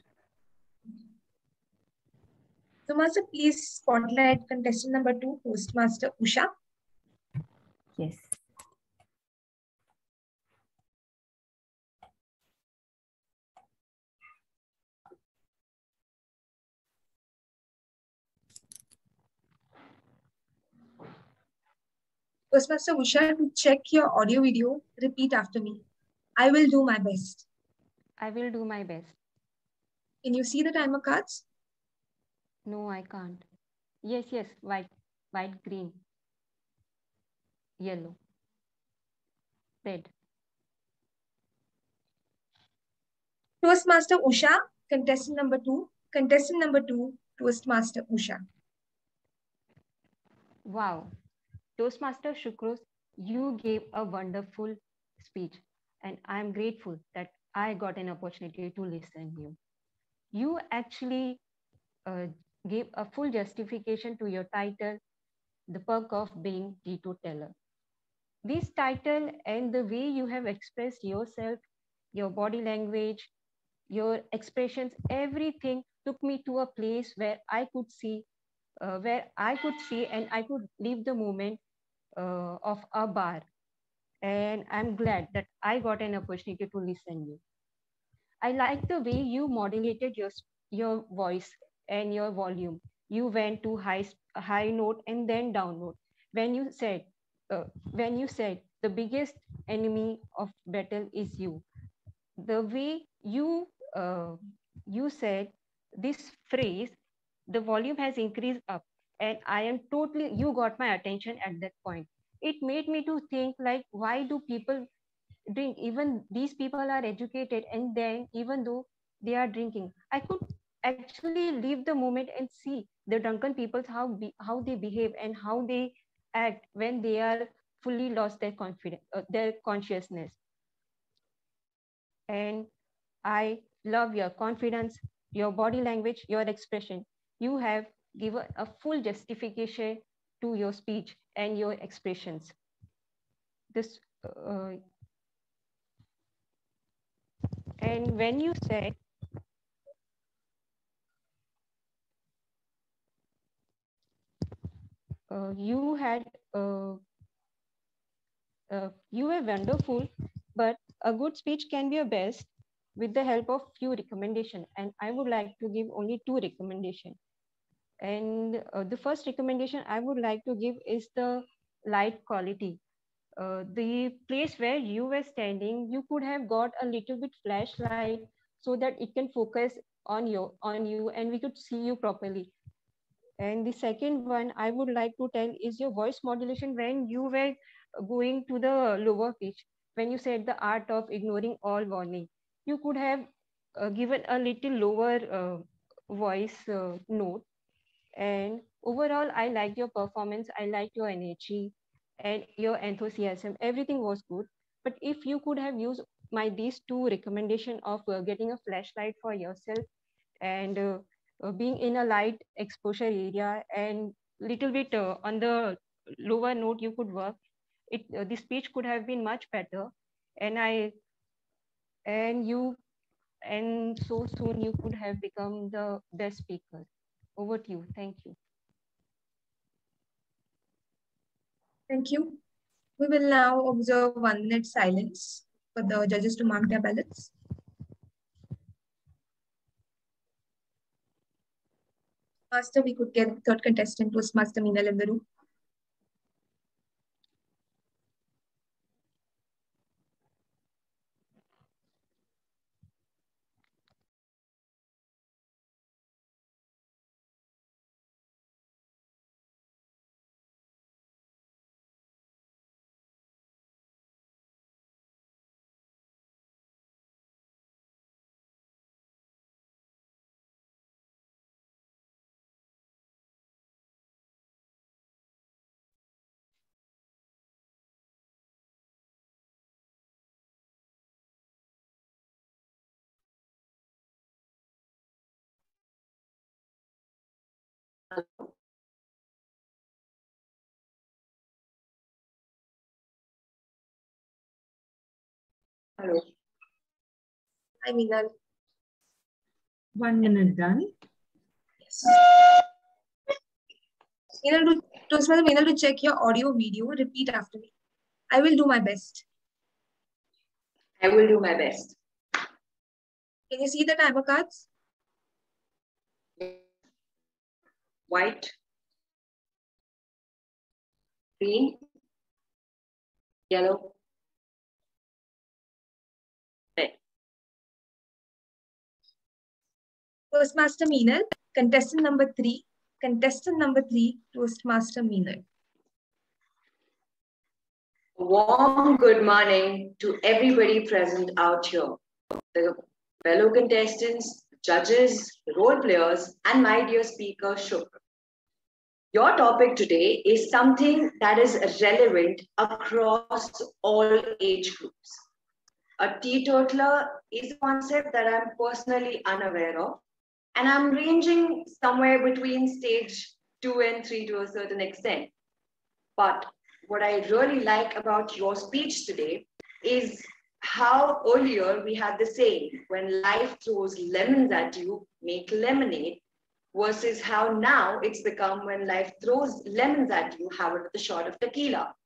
So, Master, please spotlight contestant number 2, Toastmaster Usha. Yes. Toastmaster Usha, to check your audio video, repeat after me. I will do my best. I will do my best. Can you see the timer cards? No, I can't. Yes, yes, white, green, yellow, red. Toastmaster Usha, contestant number 2. Contestant number 2, Toastmaster Usha. Wow. Toastmaster Shukros, you gave a wonderful speech, and I'm grateful that I got an opportunity to listen to you. You actually gave a full justification to your title, The Perk of Being Teetotaler. This title and the way you have expressed yourself, your body language, your expressions, everything took me to a place where I could see and I could live the moment of a bar. And I'm glad that I got an opportunity to listen to you. I like the way you modulated your voice and your volume. You went to high note and then down note. When you said the biggest enemy of battle is you, the way you said this phrase, the volume has increased up, and I am totally, you got my attention at that point. It made me to think like, why do people drink? Even these people are educated, and then even though they are drinking, I could actually leave the moment and see the drunken people, how they behave and how they act when they are fully lost their confidence, their consciousness. And I love your confidence, your body language, your expression. You have given a full justification to your speech and your expressions. This and when you said you had you were wonderful, but a good speech can be a best with the help of few recommendations, and I would like to give only 2 recommendations. And the first recommendation I would like to give is the light quality. The place where you were standing, you could have got a little bit flashlight so that it can focus on you and we could see you properly. And the second one I would like to tell is your voice modulation when you were going to the lower pitch. When you said the art of ignoring all warning, you could have given a little lower voice note. And overall, I liked your performance. I liked your energy and your enthusiasm. Everything was good. But if you could have used these 2 recommendation of getting a flashlight for yourself and being in a light exposure area and little bit on the lower note you could work, the speech could have been much better. And so soon you could have become the best speaker. Over to you. Thank you. Thank you. We will now observe 1 minute silence for the judges to mark their ballots. Master, we could get third contestant, Toastmaster Meenal, in the room. Hello. Hi, Meenal. 1 minute done. Yes. Toastmaster Meenal, to check your audio video, repeat after me. I will do my best. I will do my best. Can you see the timer cards? White, green, yellow, red. Toastmaster Meenal, contestant number 3. Contestant number 3, Toastmaster Meenal. A warm good morning to everybody present out here. The fellow contestants, judges, role players, and my dear speaker, Shukra. Your topic today is something that is relevant across all age groups. A teetotaler is a concept that I'm personally unaware of, and I'm ranging somewhere between stage 2 and 3 to a certain extent. But what I really like about your speech today is how earlier we had the saying, when life throws lemons at you, make lemonade, versus how now it's become when life throws lemons at you, have it with a shot of tequila.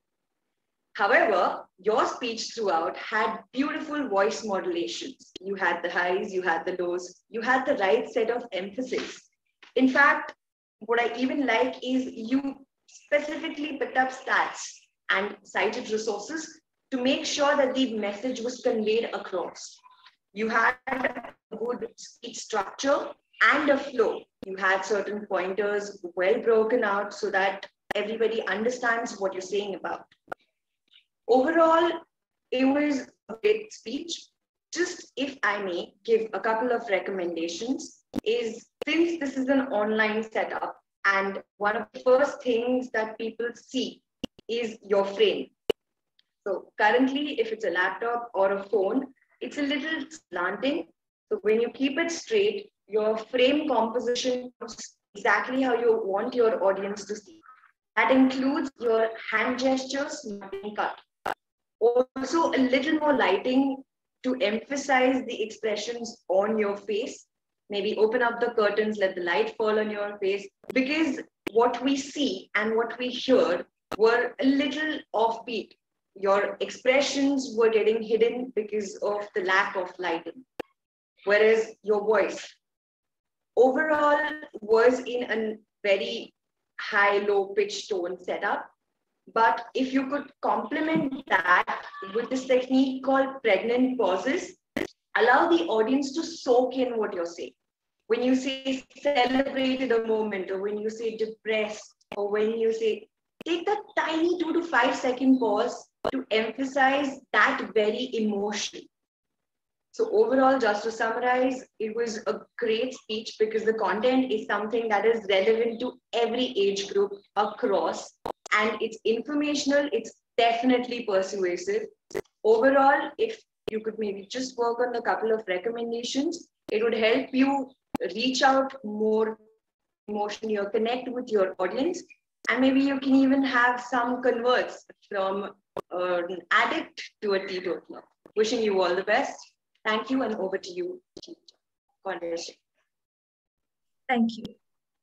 However, your speech throughout had beautiful voice modulations. You had the highs, you had the lows, you had the right set of emphasis. In fact, what I even like is you specifically picked up stats and cited resources to make sure that the message was conveyed across. You had a good speech structure and a flow. You had certain pointers well broken out so that everybody understands what you're saying about. Overall, it was a great speech. Just if I may give a couple of recommendations, is since this is an online setup and one of the first things that people see is your frame. So currently, if it's a laptop or a phone, it's a little slanting. So when you keep it straight, your frame composition is exactly how you want your audience to see. That includes your hand gestures not being cut. Also, a little more lighting to emphasize the expressions on your face. Maybe open up the curtains, let the light fall on your face, because what we see and what we hear were a little offbeat. Your expressions were getting hidden because of the lack of lighting. Whereas your voice overall was in a very high, low pitch tone setup. But if you could complement that with this technique called pregnant pauses, allow the audience to soak in what you're saying. When you say celebrated a moment, or when you say depressed, or when you say, take that tiny 2 to 5 second pause to emphasize that very emotion. So overall, just to summarize, it was a great speech because the content is something that is relevant to every age group across, and it's informational, it's definitely persuasive. Overall, if you could maybe just work on a couple of recommendations, it would help you reach out more emotionally or connect with your audience. And maybe you can even have some converts from an addict to a teetotaler. Wishing you all the best. Thank you, and over to you, Conversation. Thank you.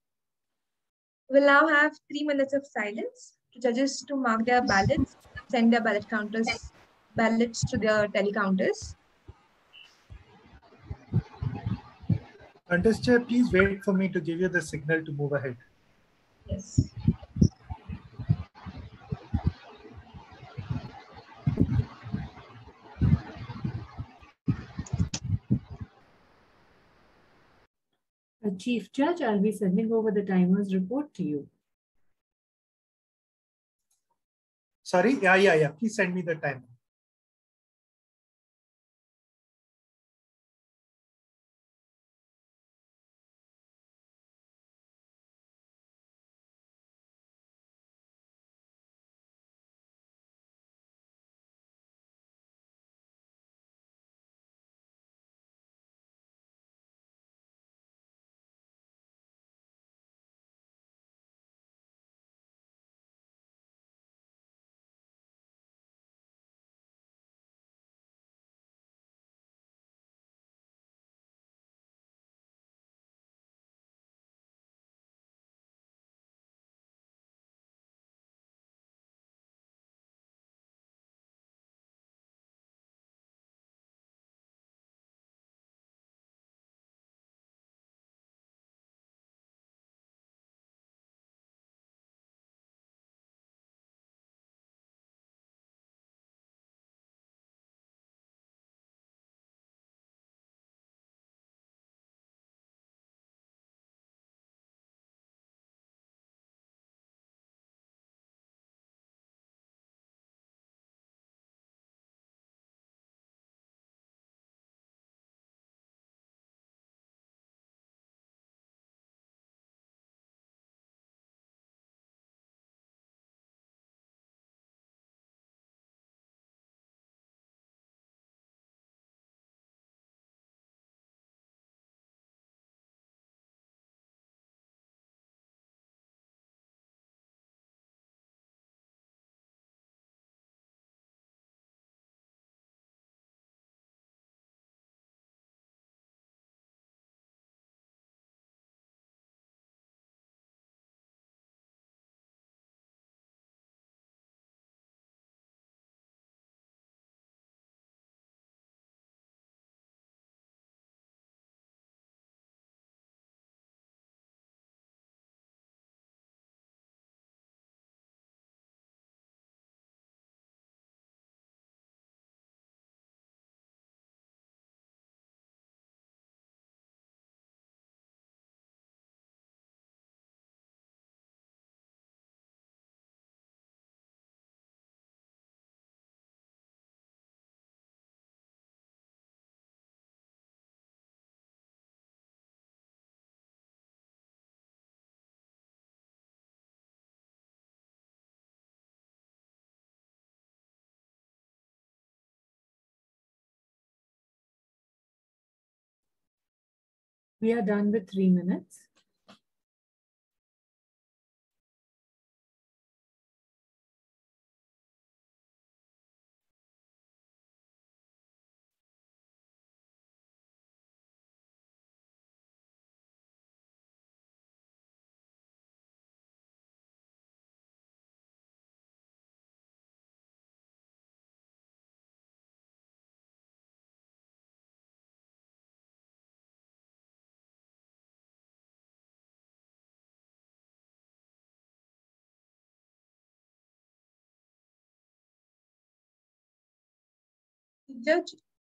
We'll now have 3 minutes of silence to judges to mark their ballots, send their ballots to their telecounters. Contest chair, please wait for me to give you the signal to move ahead. Yes. Chief Judge, I'll be sending over the timer's report to you. Sorry? Yeah. Please send me the timer. We are done with 3 minutes. Judge,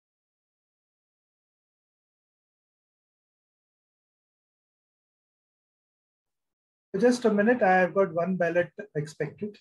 Just a minute, I have got one ballot expected.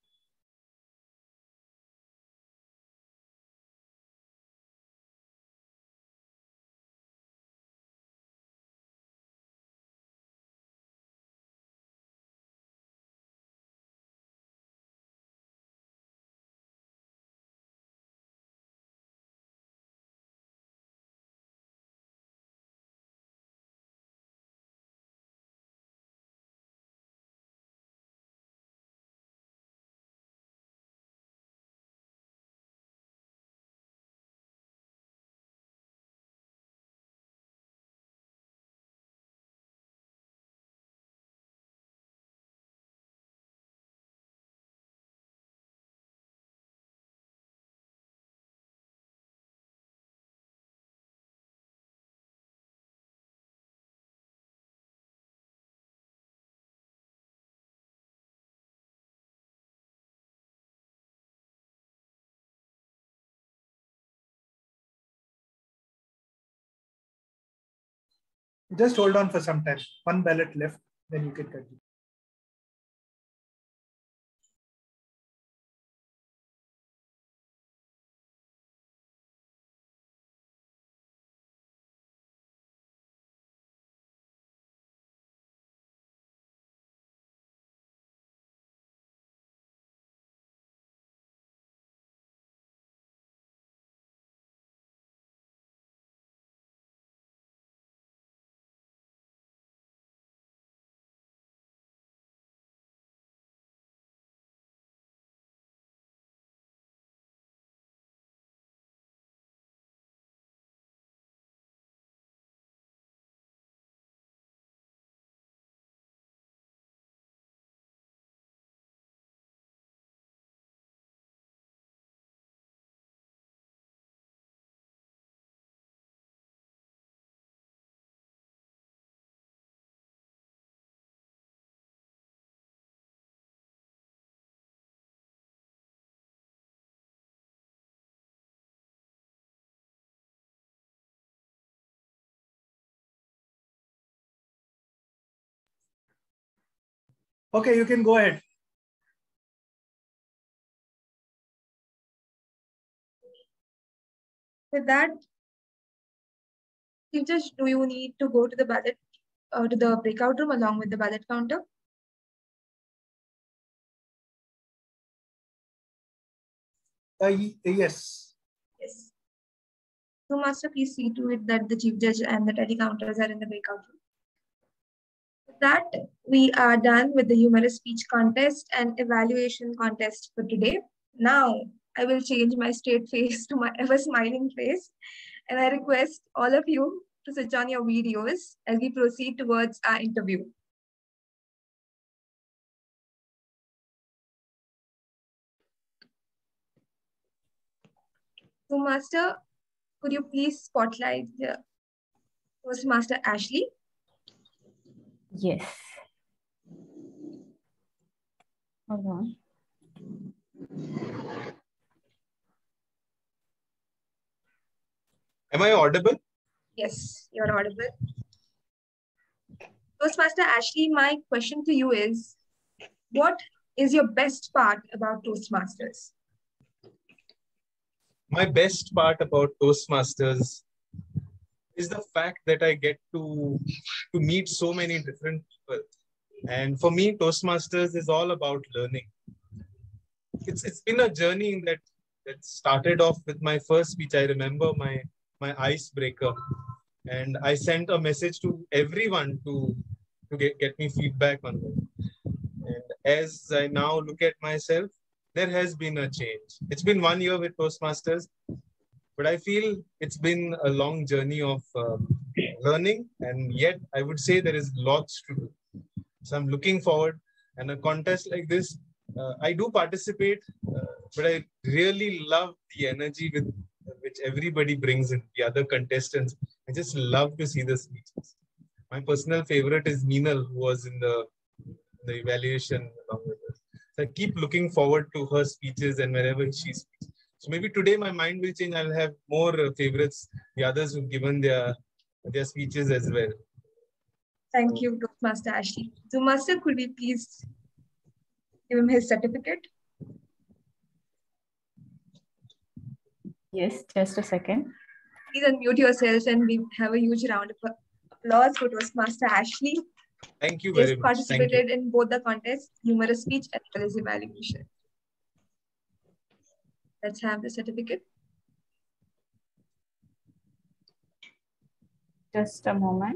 Just hold on for some time. One ballot left, then you can continue. Okay, you can go ahead. with that, Chief Judge, do you need to go to the ballot, to the breakout room along with the ballot counter? Yes. Yes. So, Master, please see to it that the Chief Judge and the tally counters are in the breakout room. With that, we are done with the humorous speech contest and evaluation contest for today. Now, I will change my straight face to my ever smiling face, and I request all of you to switch on your videos as we proceed towards our interview. So, Master, could you please spotlight the Toastmaster Ashley? Yes. Hold on. Am I audible? Yes, you're audible. Toastmaster Ashley, my question to you is, what is your best part about Toastmasters? My best part about Toastmasters is the fact that I get to meet so many different people. And for me, Toastmasters is all about learning. It's been a journey that started off with my first speech. I remember my icebreaker. and I sent a message to everyone to get me feedback on them. And as I now look at myself, there has been a change. It's been 1 year with Toastmasters, but I feel it's been a long journey of learning, and yet I would say there is lots to do. So I'm looking forward, and a contest like this, I do participate, but I really love the energy with which everybody brings in, the other contestants. I just love to see the speeches. My personal favorite is Meenal, who was in the evaluation along with us. So I keep looking forward to her speeches and whenever she speaks. So maybe today my mind will change. I'll have more favorites, the others who've given their speeches as well. Thank you, Toastmaster Ashley. So, Master, could we please give him his certificate? Yes, just a second. Please unmute yourself and we have a huge round of applause for Toastmaster Ashley. Thank you very much. He has participated in both the contests, humorous speech as well as evaluation. Let's have the certificate. Just a moment.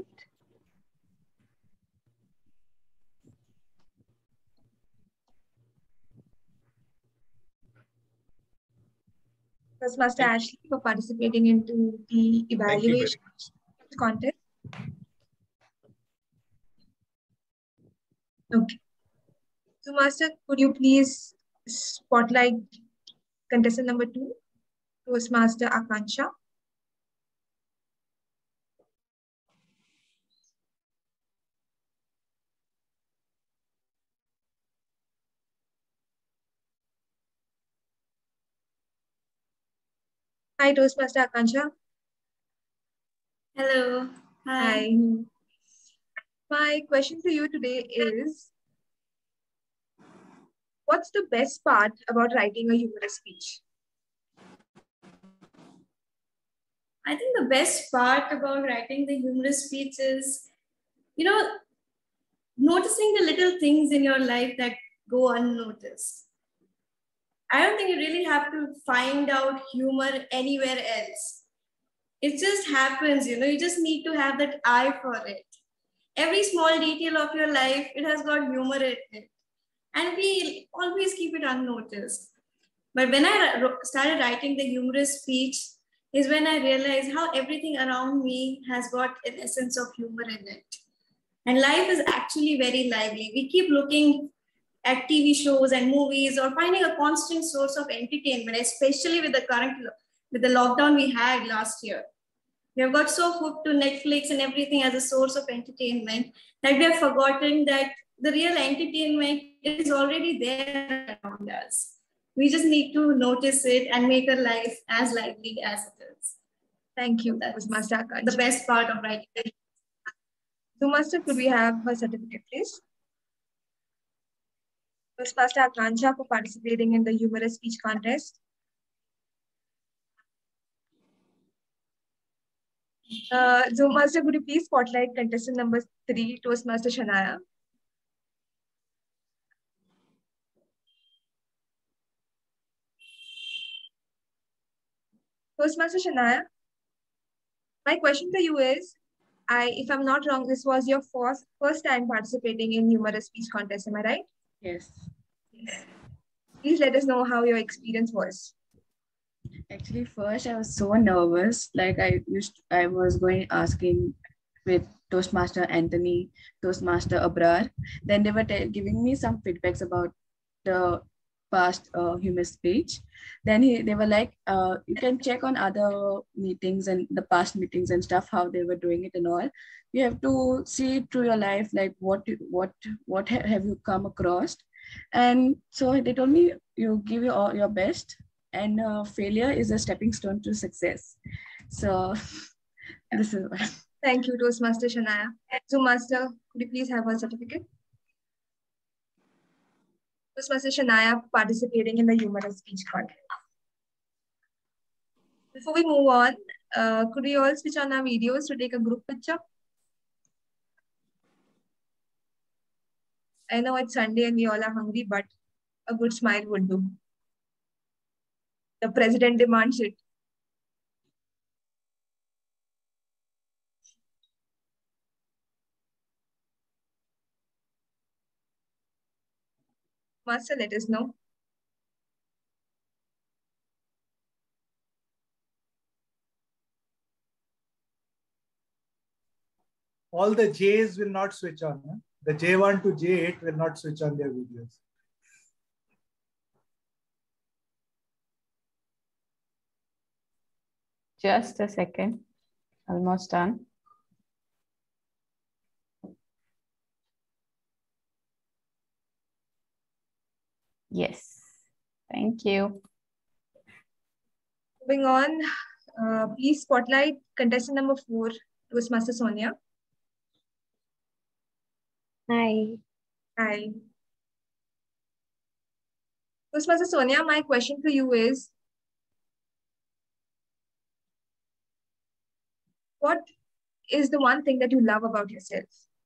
Toastmaster Ashley for participating into the evaluation contest. Okay. So, Master, could you please spotlight contestant number 2, Toastmaster Akansha? Hi, Toastmaster Akansha. Hello. Hi. My question to you today is, what's the best part about writing a humorous speech? I think the best part about writing the humorous speech is, noticing the little things in your life that go unnoticed. I don't think you really have to find out humor anywhere else. It just happens, you just need to have that eye for it. Every small detail of your life, it has got humor in it. And we always keep it unnoticed. But when I started writing the humorous speech is when I realized how everything around me has got an essence of humor in it. And life is actually very lively. We keep looking at TV shows and movies or finding a constant source of entertainment, especially with the lockdown we had last year. We have got so hooked to Netflix and everything as a source of entertainment that we have forgotten that the real entertainment is already there around us. We just need to notice it and make our life as lively as it is. Thank you. That was Master Akansha. The best part of writing. So, Master, could we have her certificate, please? Toastmaster Akansha for participating in the humorous speech contest. So, Master, could you please spotlight contestant number 3, Toastmaster Shanaya? Toastmaster Shanaya, my question to you is, if I'm not wrong, this was your first time participating in humorous speech contest, am I right? Yes. Please let us know how your experience was. Actually, first I was so nervous. Like I was asking with Toastmaster Anthony, Toastmaster Abrar. Then they were giving me some feedbacks about the past humorous speech. Then they were like, you can check on other meetings and the past meetings and stuff, how they were doing it and all. You have to see through your life, like what have you come across. And so they told me, you give your best, and failure is a stepping stone to success. So this is what. Thank you, Toastmaster Shanaya. So, Master, could you please have a certificate? Toastmaster Shanaya participating in the humorous speech contest. Before we move on, could we all switch on our videos to take a group picture? I know it's Sunday and we all are hungry, but a good smile would do. The president demands it. Master, let us know. All the Js will not switch on. Huh? The J1 to J8 will not switch on their videos. Just a second. Almost done. Yes. Thank you. Moving on, please spotlight contestant number 4, Toastmaster Sonia. Hi. Hi. Toastmaster Sonia, my question to you is, what is the one thing that you love about yourself?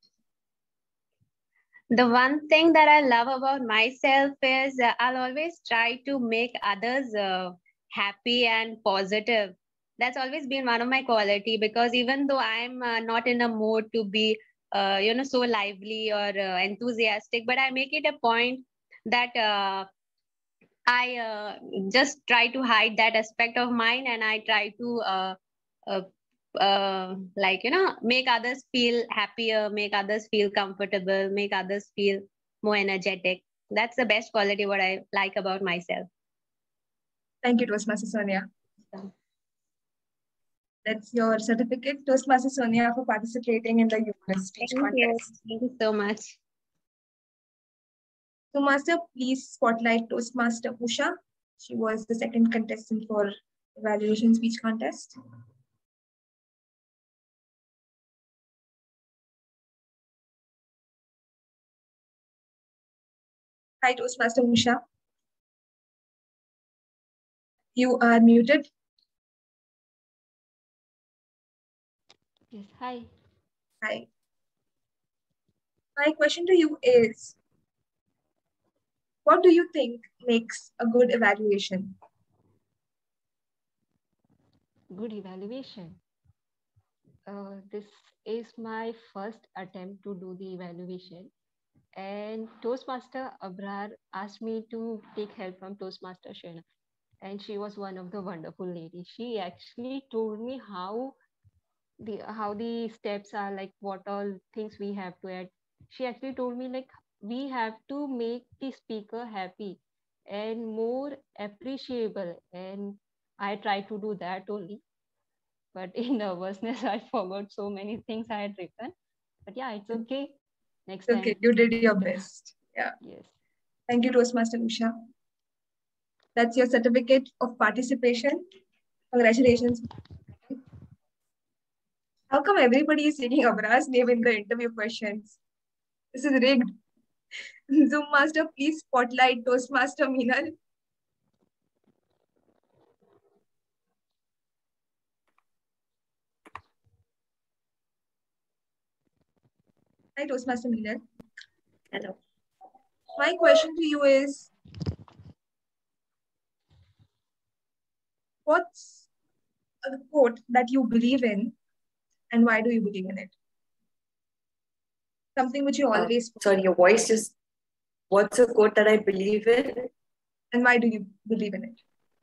The one thing that I love about myself is I'll always try to make others happy and positive. That's always been one of my quality, because even though I'm not in a mood to be, so lively or enthusiastic, but I make it a point that I just try to hide that aspect of mine, and I try to make others feel happier, make others feel comfortable, make others feel more energetic. That's the best quality what I like about myself. Thank you, Toastmaster Sonia. That's your certificate, Toastmaster Sonia, for participating in the humorous speech contest. Thank you so much. So, Master, please spotlight Toastmaster Usha. She was the second contestant for evaluation speech contest. Hi, Toastmaster Usha. You are muted. Yes, hi. Hi. My question to you is, what do you think makes a good evaluation? Good evaluation. This is my first attempt to do the evaluation. And Toastmaster Abrar asked me to take help from Toastmaster Shena. And she was one of the wonderful ladies. She actually told me how the steps are, like what all things we have to add. She actually told me like we have to make the speaker happy and more appreciable. And I try to do that only. But in nervousness, I forgot so many things I had written. But yeah, it's okay. Next time. Okay, you did your best. Yeah. Yes. Thank you, Toastmaster Usha. That's your certificate of participation. Congratulations. How come everybody is taking Abrar's name in the interview questions? This is rigged. Zoom Master, please spotlight Toastmaster Meenal. Hi, Toastmaster Meenal. Hello. My question to you is, what's a quote that you believe in and why do you believe in it? Something which you always... Sorry, your voice just... What's a quote that I believe in? And why do you believe in it?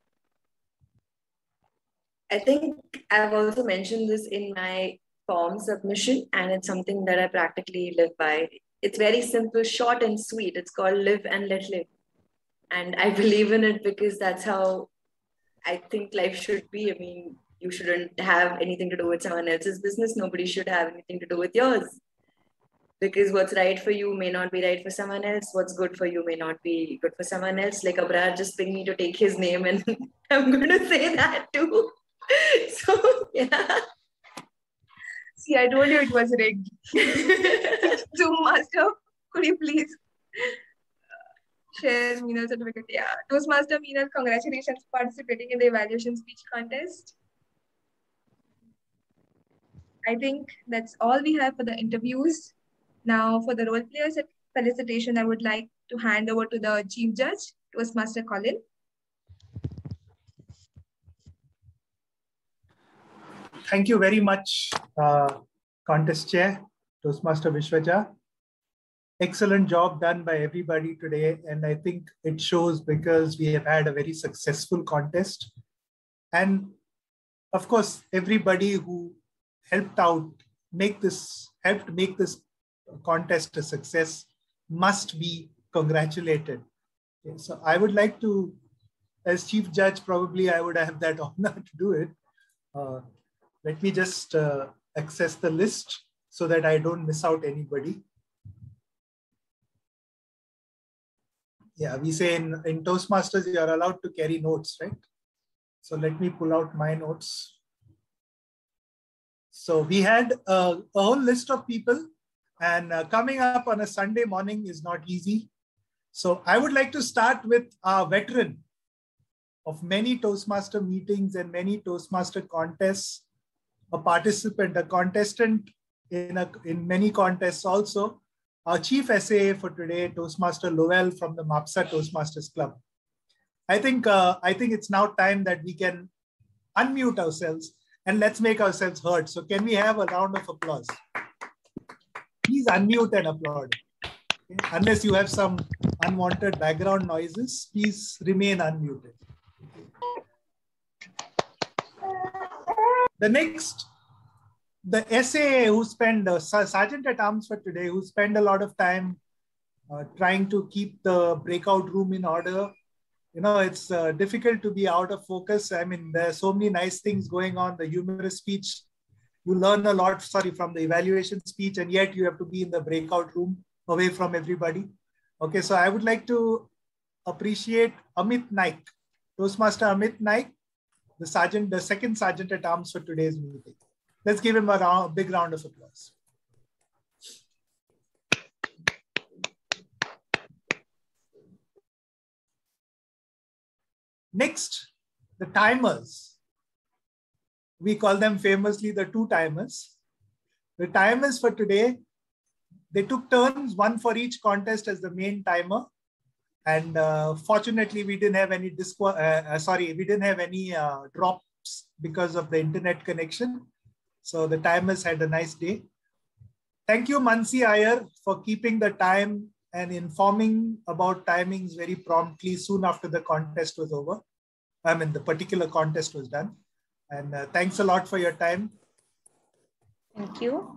I think I've also mentioned this in my form submission, and it's something that I practically live by. It's very simple, short and sweet. It's called live and let live. And I believe in it because that's how I think life should be. I mean, you shouldn't have anything to do with someone else's business. Nobody should have anything to do with yours. Because what's right for you may not be right for someone else. What's good for you may not be good for someone else. Like Abrar just pinged me to take his name, and I'm going to say that too. So, yeah. See, I told you it was rigged. Zoom Master, could you please share Meenal's certificate? Yeah. Toastmaster Meenal, congratulations for participating in the evaluation speech contest. I think that's all we have for the interviews. Now, for the role players felicitation, I would like to hand over to the Chief Judge, Toastmaster Colin. Thank you very much, Contest Chair, Toastmaster Vishwaja. Excellent job done by everybody today. And I think it shows because we have had a very successful contest. And of course, everybody who helped make this contest a success must be congratulated. Okay, so I would like to, as Chief Judge, probably I would have that honor to do it. Let me just access the list so that I don't miss out anybody. Yeah, we say in Toastmasters, you are allowed to carry notes, right? So let me pull out my notes. So we had a whole list of people, and coming up on a Sunday morning is not easy. So I would like to start with a veteran of many Toastmaster meetings and many Toastmaster contests, a participant, a contestant in many contests also, our Chief SAA for today, Toastmaster Lowell from the MAPSA Toastmasters Club. I think it's now time that we can unmute ourselves and let's make ourselves heard. So can we have a round of applause? Please unmute and applaud. Okay? Unless you have some unwanted background noises, please remain unmuted. The next, the SAA who spent, Sergeant at Arms for today, who spent a lot of time trying to keep the breakout room in order. You know, it's difficult to be out of focus. I mean, there are so many nice things going on, the humorous speech. You learn a lot, from the evaluation speech, and yet you have to be in the breakout room away from everybody. Okay, so I would like to appreciate Amit Naik, Toastmaster Amit Naik, the second Sergeant at Arms for today's meeting. Let's give him a big round of applause. Next, the timers. We call them famously the two timers. The timers for today, they took turns, one for each contest as the main timer. And fortunately, we didn't have any drops because of the internet connection. So the timers had a nice day. Thank you, Mansi Iyer, for keeping the time and informing about timings very promptly soon after the contest was over. I mean, the particular contest was done. And thanks a lot for your time. Thank you.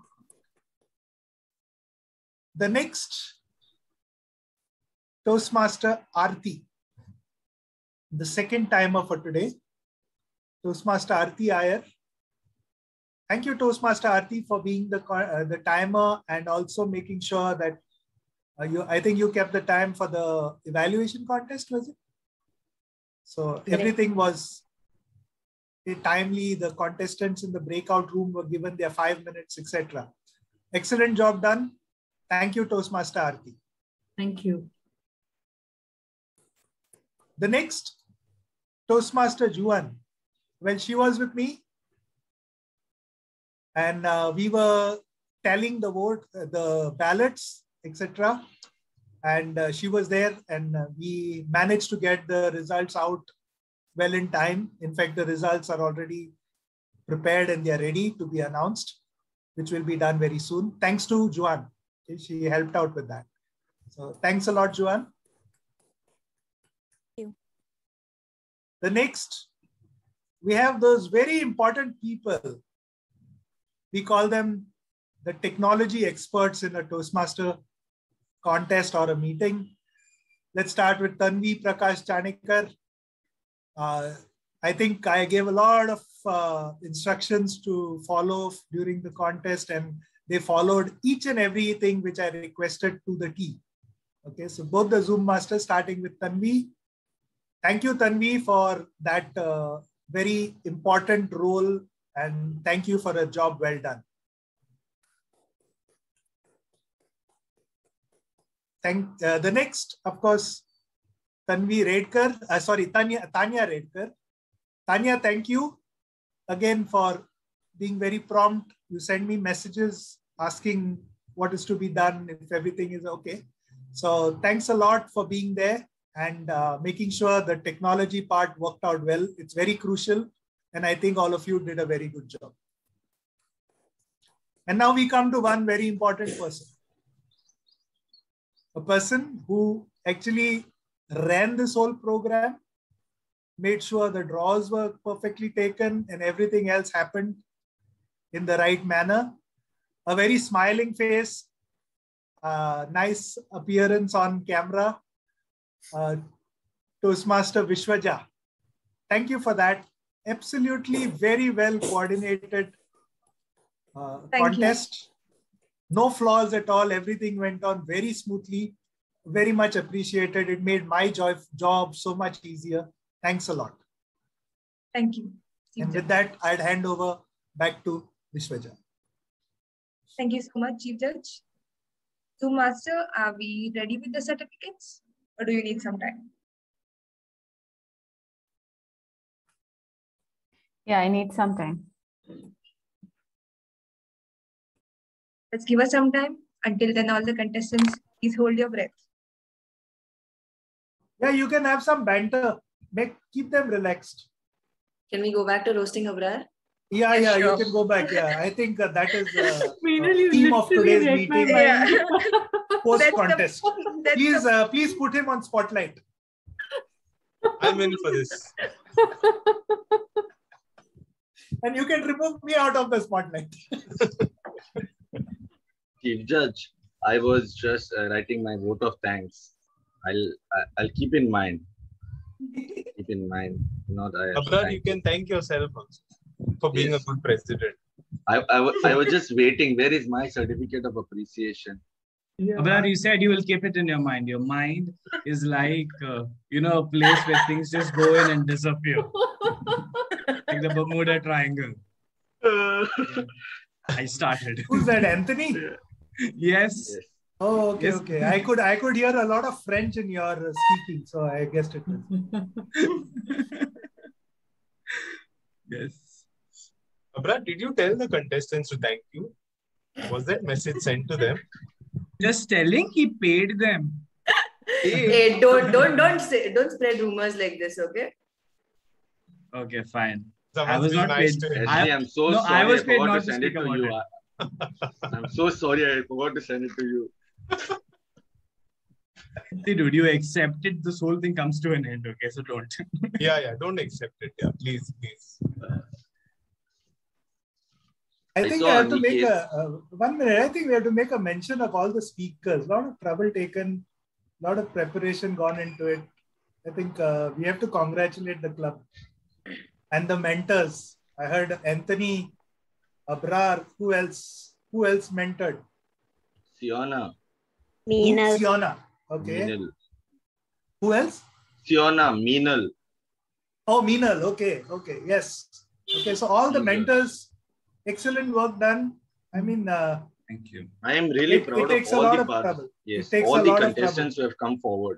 The next, Toastmaster Aarti, the second timer for today. Toastmaster Aarti Iyer. Thank you, Toastmaster Aarti, for being the timer and also making sure that I think you kept the time for the evaluation contest, was it? So everything was timely. The contestants in the breakout room were given their 5 minutes, etc. Excellent job done. Thank you, Toastmaster Aarti. Thank you. The next, Toastmaster Juan. Well, she was with me. And we were tallying the ballots, etc. And she was there, and we managed to get the results out well in time. In fact, the results are already prepared and they are ready to be announced, which will be done very soon. Thanks to Juan. Okay, she helped out with that. So thanks a lot, Juan. Thank you. The next, we have those very important people. We call them the technology experts in a Toastmaster contest or a meeting. Let's start with Tanvi Prakash Chanekar. I think I gave a lot of instructions to follow during the contest, and they followed each and everything which I requested to the T. Okay, so both the Zoom masters, starting with Tanvi. Thank you, Tanvi, for that very important role, and thank you for a job well done. The next, of course, Tanya Redkar. Tanya, thank you again for being very prompt. You send me messages asking what is to be done, if everything is okay. So thanks a lot for being there and making sure the technology part worked out well. It's very crucial. And I think all of you did a very good job. And now we come to one very important person. a person who actually ran this whole program, made sure the draws were perfectly taken and everything else happened in the right manner. A very smiling face, nice appearance on camera. Toastmaster Vishwaja, thank you for that. Absolutely very well coordinated contest. No flaws at all. Everything went on very smoothly. Very much appreciated. It made my job so much easier. Thanks a lot. Thank you. And with that, I'd hand over back to Vishwaja. Thank you so much, Chief Judge. So, Master, are we ready with the certificates or do you need some time? Yeah, I need some time. Let's give us some time. Until then, all the contestants, please hold your breath. Yeah, you can have some banter. Keep them relaxed. Can we go back to roasting Abrar? Yeah, Yeah, you sure. can go back. Yeah, I think that is Meenal, you theme of literally today's read my meeting. mind. Post-contest. Please put him on spotlight. I'm in for this. And you can remove me out of the spotlight. Chief Judge, I was just writing my vote of thanks. I'll keep in mind. Keep in mind. Abrar, you can thank yourself also for being a good president. I was just waiting. Where is my certificate of appreciation? Abrar, you said you will keep it in your mind. Your mind is like, a place where things just go in and disappear. Like the Bermuda Triangle. I started. Who's that, Anthony? Yes. Oh, okay, Yes. okay. I could hear a lot of French in your speaking, so I guessed it was. Yes. Abrar, did you tell the contestants to thank you? Was that message sent to them? Just telling, he paid them. Hey, don't spread rumors like this, okay? Okay, fine. Someone's I was being not nice paid. to him. Actually, I'm so No, sorry. I was I paid forgot not to to send it speak to about you. I'm so sorry. I forgot to send it to you. See, dude, you accepted this whole thing comes to an end, okay? So don't. Yeah, don't accept it. Yeah, please. I think saw I have to make Aniket. 1 minute. I think we have to make a mention of all the speakers. A lot of trouble taken, a lot of preparation gone into it. I think we have to congratulate the club and the mentors. I heard Anthony, Abrar. Who else mentored? Siona. Meenal. Siona. Okay. Meenal. Who else? Siona, Meenal. Oh, Meenal. Okay. Yes. Okay. So all the mentors, excellent work done. I mean, thank you. I am really It proud takes of a all lot the of trouble. parts. Yes, It takes all a the lot of contestants who have come forward.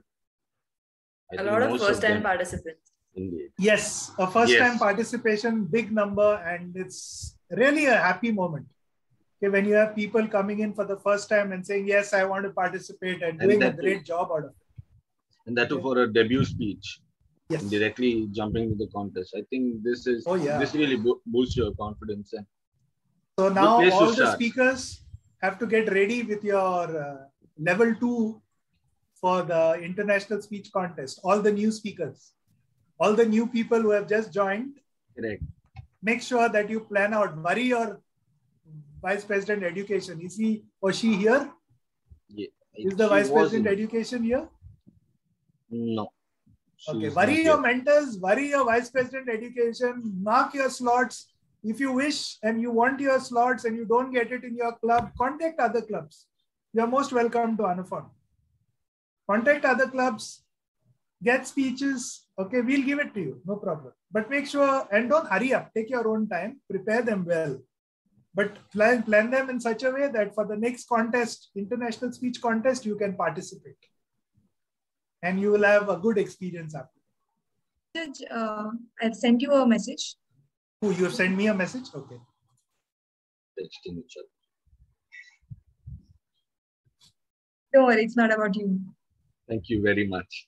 A lot of first-time participants. Indeed. Yes, a first-time Yes. participation, big number, and it's really a happy moment. Okay, when you have people coming in for the first time and saying, yes, I want to participate and doing a that great job out of it. And that too for a debut speech. Yes. And directly jumping to the contest. I think this really boosts your confidence. And So good now place to all the start. speakers have to get ready with your level 2 for the international speech contest. All the new speakers, all the new people who have just joined, Correct. make sure that you plan out. Worry your Vice President Education. Is he or she here? Yeah. Is the She Vice President wasn't. Education here? No. Okay. She's Worry not your here. mentors, worry your Vice President Education, mark your slots. If you wish and you want your slots and you don't get it in your club, contact other clubs. You're most welcome to Anupam. Contact other clubs, get speeches. Okay, we'll give it to you. No problem. But make sure and don't hurry up. Take your own time. Prepare them well. But plan them in such a way that for the next contest, international speech contest, you can participate. And you will have a good experience after. Judge, I've sent you a message. Oh, you have sent me a message? Okay. Texting each other. Don't worry, it's not about you. Thank you very much.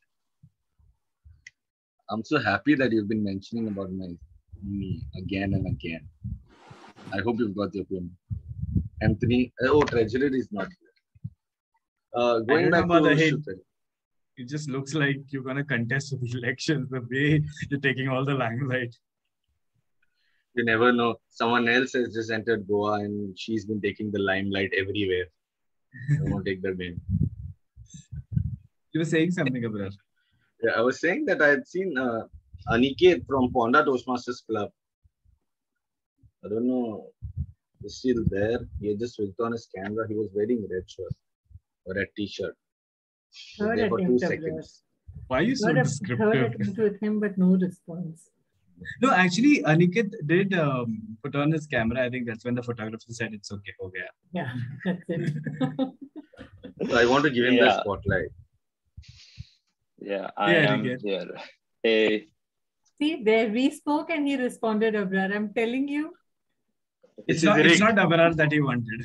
I'm so happy that you've been mentioning about me again and again. I hope you've got your pin. Anthony, Treasurer is not here. Going back about the to head. Shukra. It just looks like you're gonna contest with the elections. The way you're taking all the limelight. You never know. Someone else has just entered Goa and she's been taking the limelight everywhere. I won't take the name. You were saying something, Abrar. Yeah, I was saying that I had seen Aniket from Ponda Toastmasters Club. I don't know. He's still there. He had just switched on his camera. He was wearing red shirt or red t-shirt. He was Third there for 2 attempt, Abrar. seconds. Why are you so Third descriptive? attempt with him, but no response. No, actually, Aniket did put on his camera. I think that's when the photographer said it's okay. Okay. Yeah, that's it. So I want to give him the Yeah. spotlight. Yeah, I Yeah, am Aniket. here. Hey, See, there we spoke and he responded, Abrar. I'm telling you. It's not Abrar that he wanted.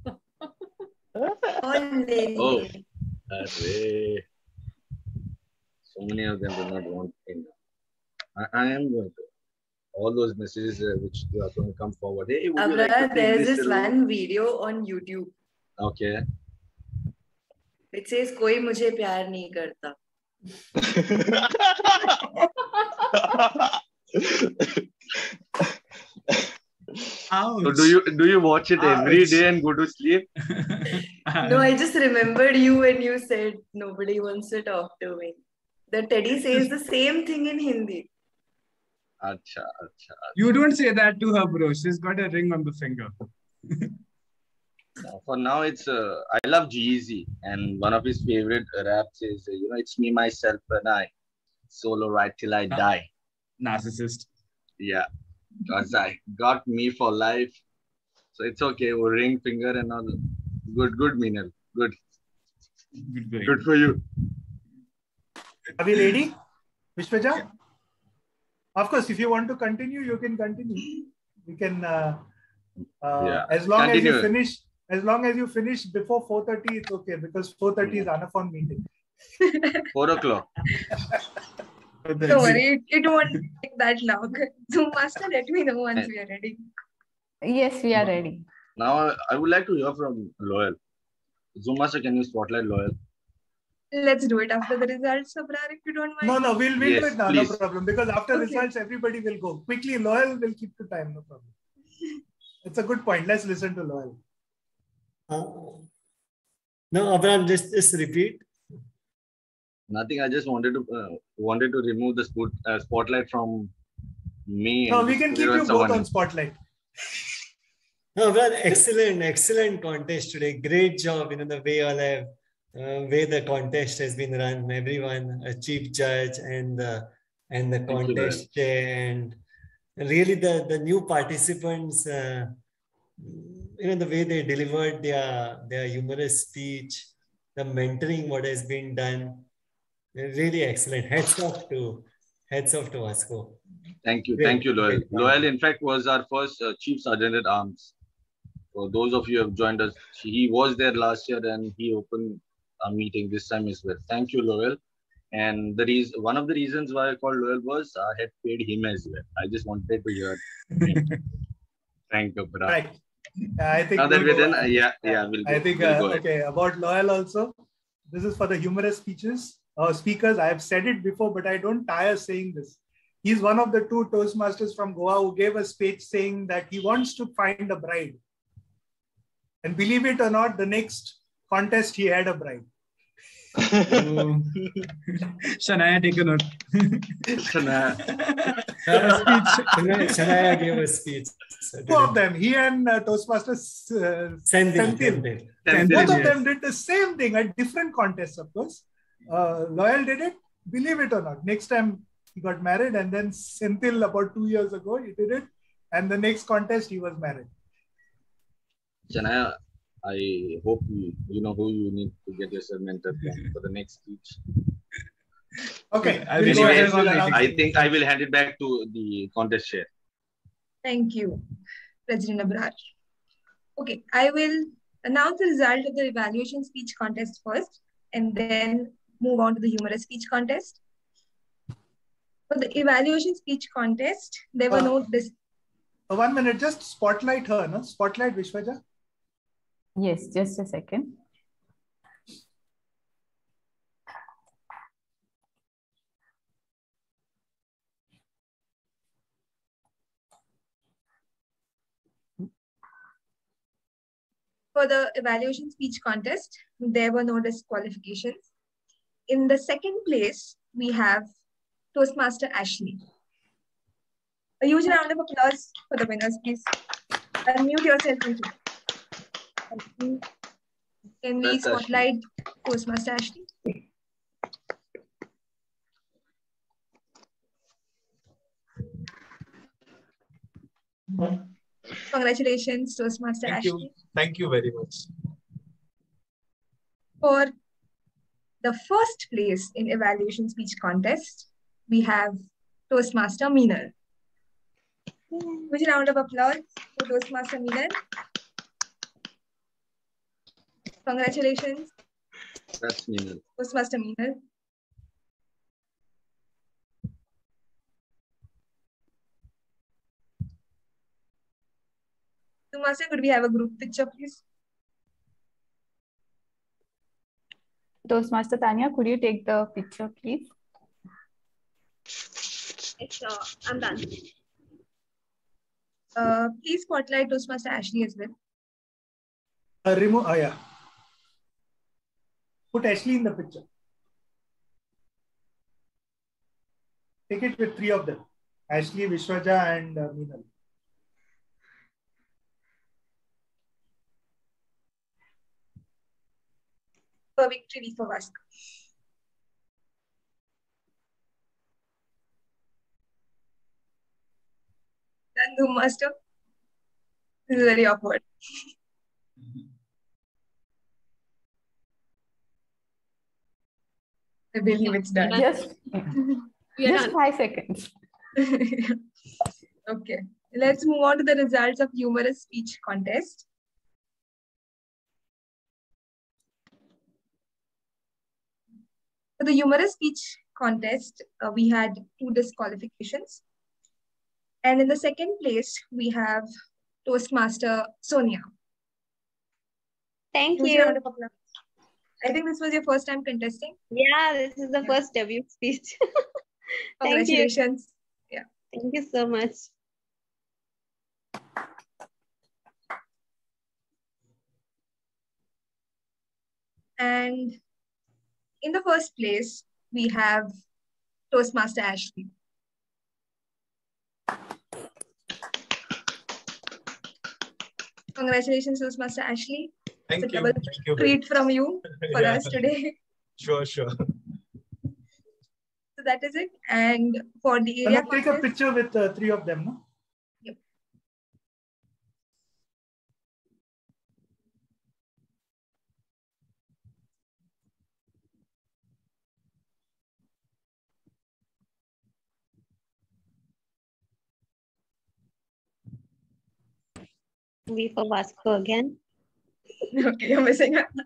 Oh, array. So many of them do not want him. I am going to. All those messages which are going to come forward. Hey, would you like to Abrar, take there's this this role? one video on YouTube. Okay. It says कोई मुझे प्यार नहीं करता. So do you watch it every day and go to sleep? No, I just remembered you when you said nobody wants to talk to me. The Teddy says the same thing in Hindi. Acha. You don't say that to her, bro. She's got a ring on the finger. For now, it's I love G-Eazy, and one of his favorite raps is it's me, myself, and I, solo ride till I die. Narcissist. Yeah, because I got me for life, so it's okay. We'll ring finger and all. Good, Meenal. Good for you. Are we ready, Vishwaja? Of course, if you want to continue, you can continue. We can, as long as you finish. As long as you finish before 4:30, it's okay, because 4:30 is Anaphon meeting. 4 o'clock. Don't worry, it won't take that long. So, Master, let me know once we are ready. Yes, we are ready. Now, I would like to hear from Loyal. Zoom Master, can you spotlight Loyal? Let's do it after the results, Abrar, if you don't mind. No, we'll Yes, do it now, please. no problem. Because after Okay. results, everybody will go. Quickly, Loyal will keep the time, no problem. It's a good point. Let's listen to Loyal. No, Abrar, just repeat. Nothing. I just wanted to remove the spotlight from me. No, and we just can put keep it on you someone both on else. spotlight. No, Abrar, excellent contest today. Great job. The way the contest has been run. Everyone, a chief judge and the contest chair, and really the new participants. The way they delivered their humorous speech, the mentoring what has been done, really excellent. Hats off to Vasco. Thank you, Great. Loyal. Great. Loyal, in fact, was our first Chief Sergeant at Arms. For those of you who have joined us, he was there last year and he opened a meeting this time as well. Thank you, Loyal. And one of the reasons why I called Loyal was I had paid him as well. I just wanted to hear. Thank you, Brad. Right. I think Now that we'll we're go done, ahead. we'll go. I think, we'll go ahead. okay, about Loyal also. This is for the humorous speakers. I have said it before, but I don't tire saying this. He's one of the 2 Toastmasters from Goa who gave a speech saying that he wants to find a bride. And believe it or not, the next contest he had a bride. Shania, take a note. Shania gave a speech. 2 of them, he and Toastmasters Senthil. Both of them did the same thing at different contests, of course. Loyal did it, believe it or not. Next time he got married, and then Senthil about 2 years ago, he did it. And the next contest, he was married. Shania, I hope you know who you need to get yourself mentored for the next speech. Okay. Anyways, I think I will hand it back to the contest chair. Thank you, President Abrar. Okay, I will announce the result of the evaluation speech contest first, and then move on to the humorous speech contest. For the evaluation speech contest, there were no... 1 minute, just spotlight her, no? Spotlight Vishwaja. Yes, just a second. For the evaluation speech contest, there were no disqualifications. In the second place, we have Toastmaster Ashley. A huge round of applause for the winners, please. Unmute yourself. Can we spotlight Toastmaster Ashley? Congratulations, Toastmaster Ashley. Thank you very much. For the first place in evaluation speech contest, we have Toastmaster Meenal. Would you round of applause for Toastmaster Meenal? Congratulations. That's Meenal. Toastmaster Meenal. Toastmaster, could we have a group picture, please? Toastmaster Tanya, could you take the picture, please? I'm done. Please spotlight Toastmaster Ashley as well. Remove. Oh yeah. Put Ashley in the picture. Take it with three of them: Ashley, Vishwaja, and Meenal. For victory for Vasco. Done, Master. This is very awkward. I believe it's done. Just 5 seconds. Okay. Let's move on to the results of humorous speech contest. For the humorous speech contest, we had 2 disqualifications. And in the second place, we have Toastmaster Sonia. Thank you. I think this was your first time contesting. Yeah, this is the first debut speech. Congratulations. Yeah. Thank you so much. And in the first place, we have Toastmaster Ashley. Congratulations, Toastmaster Ashley. Thank it's you. a double treat from you for Yeah. us today. Sure. So that is it. And for the area Take a picture with 3 of them, no? Yep. V for Vasco again. Okay, you're missing out.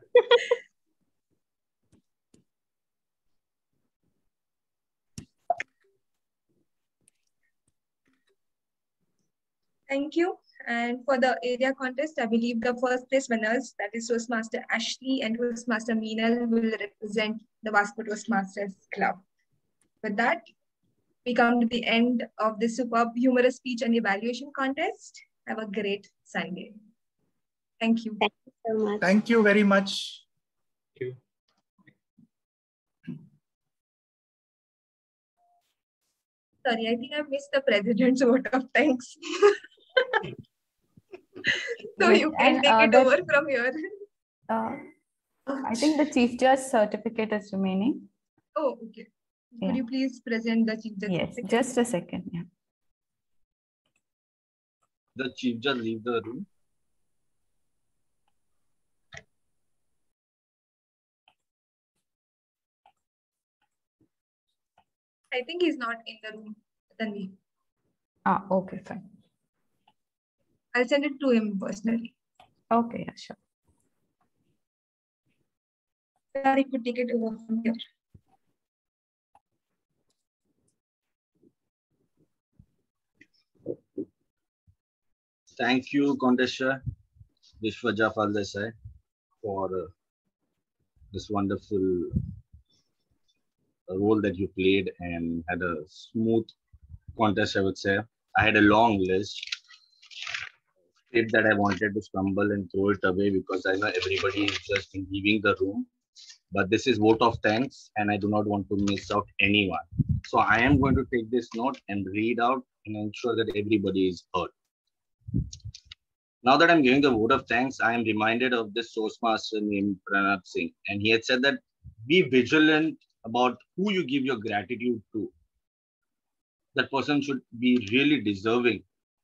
Thank you. And for the area contest, I believe the first place winners, that is Toastmaster Ashley and Toastmaster Meenal, will represent the Vasco Toastmasters Club. With that, we come to the end of this superb humorous speech and evaluation contest. Have a great Sunday. Thank you. Thank you so much. Thank you very much. Thank you. Sorry, I think I missed the president's vote of thanks. So Yes, you can and, take it that- over from here. I think the Chief Judge certificate is remaining. Oh, okay. Yeah. Could you please present the Chief Judge? Yes, just a second. Yeah. The Chief Judge leave the room. I think he's not in the room. Tanvi. Okay, fine. I'll send it to him personally. Okay, yeah, sure. Or he could take it over from here. Thank you, Contessa Vishwaja Faldesai, for this wonderful role that you played and had a smooth contest, I would say. I had a long list. script that I wanted to stumble and throw it away because I know everybody is just leaving the room. But this is vote of thanks and I do not want to miss out anyone. So I am going to take this note and read out and ensure that everybody is heard. Now that I'm giving the vote of thanks, I am reminded of this Toastmaster named Pranab Singh. And he had said that be vigilant about who you give your gratitude to. That person should be really deserving.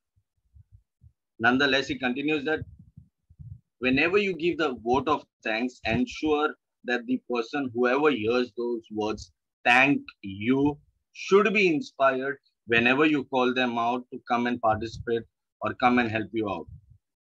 Nonetheless, he continues that whenever you give the vote of thanks, ensure that the person, whoever hears those words, thank you, should be inspired whenever you call them out to come and participate or come and help you out.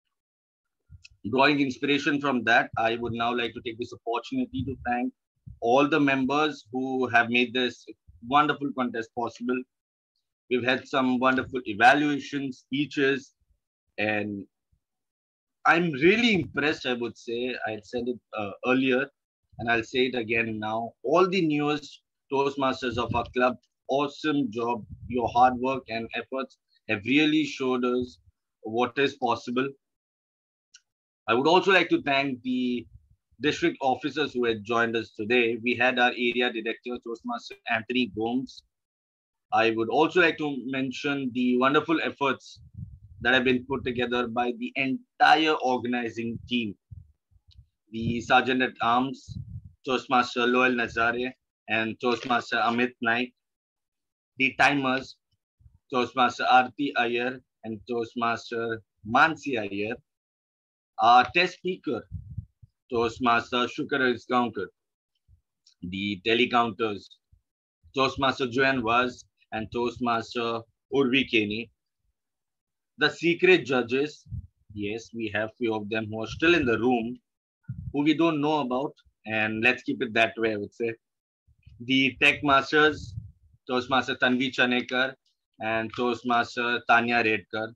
Drawing inspiration from that, I would now like to take this opportunity to thank all the members who have made this wonderful contest possible. We've had some wonderful evaluations, speeches, and I'm really impressed, I would say. I had said it earlier, and I'll say it again now. All the newest Toastmasters of our club, awesome job. Your hard work and efforts have really showed us what is possible. I would also like to thank the district officers who had joined us today. We had our area director, Toastmaster Anthony Gomes. I would also like to mention the wonderful efforts that have been put together by the entire organizing team. The Sergeant at Arms, Toastmaster Loel Nazare and Toastmaster Amit Naik. The timers, Toastmaster Aarti Iyer and Toastmaster Mansi Iyer. Our test speaker, Toastmaster Shukra Isgaonkar. The telecounters, Toastmaster Joanne Vaz and Toastmaster Urvi Keni. The secret judges, yes, we have few of them who are still in the room, who we don't know about, and let's keep it that way, I would say. The tech masters, Toastmaster Tanvi Chanekar and Toastmaster Tanya Redkar.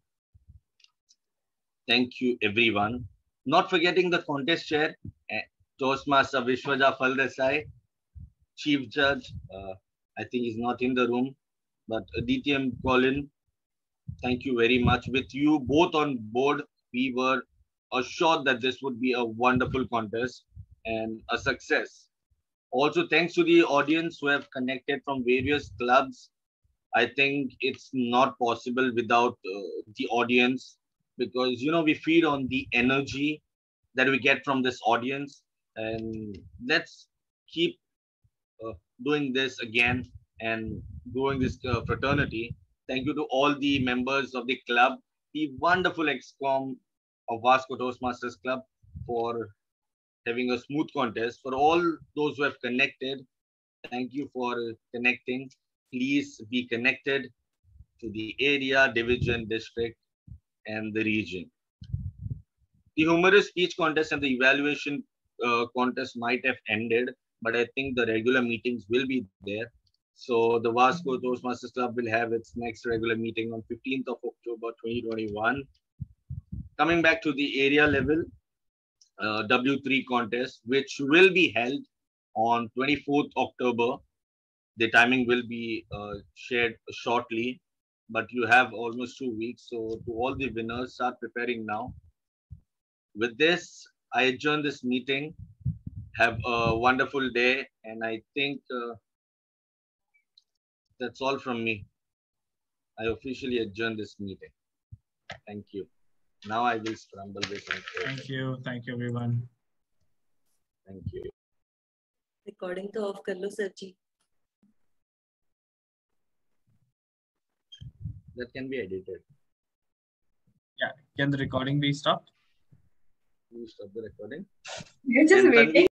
Thank you, everyone. Not forgetting the contest chair, Toastmaster Vishwaja Faldesai, Chief Judge, I think he's not in the room, but DTM Colin, thank you very much. With you both on board, we were assured that this would be a wonderful contest and a success. Also, thanks to the audience who have connected from various clubs. I think it's not possible without the audience because, you know, we feed on the energy that we get from this audience. And let's keep doing this again and growing this fraternity. Thank you to all the members of the club, the wonderful ExCom of Vasco Toastmasters Club for having a smooth contest. For all those who have connected, thank you for connecting. Please be connected to the area, division, district, and the region. The humorous speech contest and the evaluation contest might have ended, but I think the regular meetings will be there. So the Vasco Toastmasters Club will have its next regular meeting on 15th of October 2021. Coming back to the area level, W3 contest, which will be held on 24th October. The timing will be shared shortly, but you have almost 2 weeks. So to all the winners, start preparing now. With this, I adjourn this meeting. Have a wonderful day. And I think that's all from me. I officially adjourn this meeting. Thank you. Now I will scramble this. Thank you. Thank you, everyone. Thank you. Recording to off kar lo, sir ji. That can be edited. Yeah. Can the recording be stopped? Please stop the recording. You're just waiting.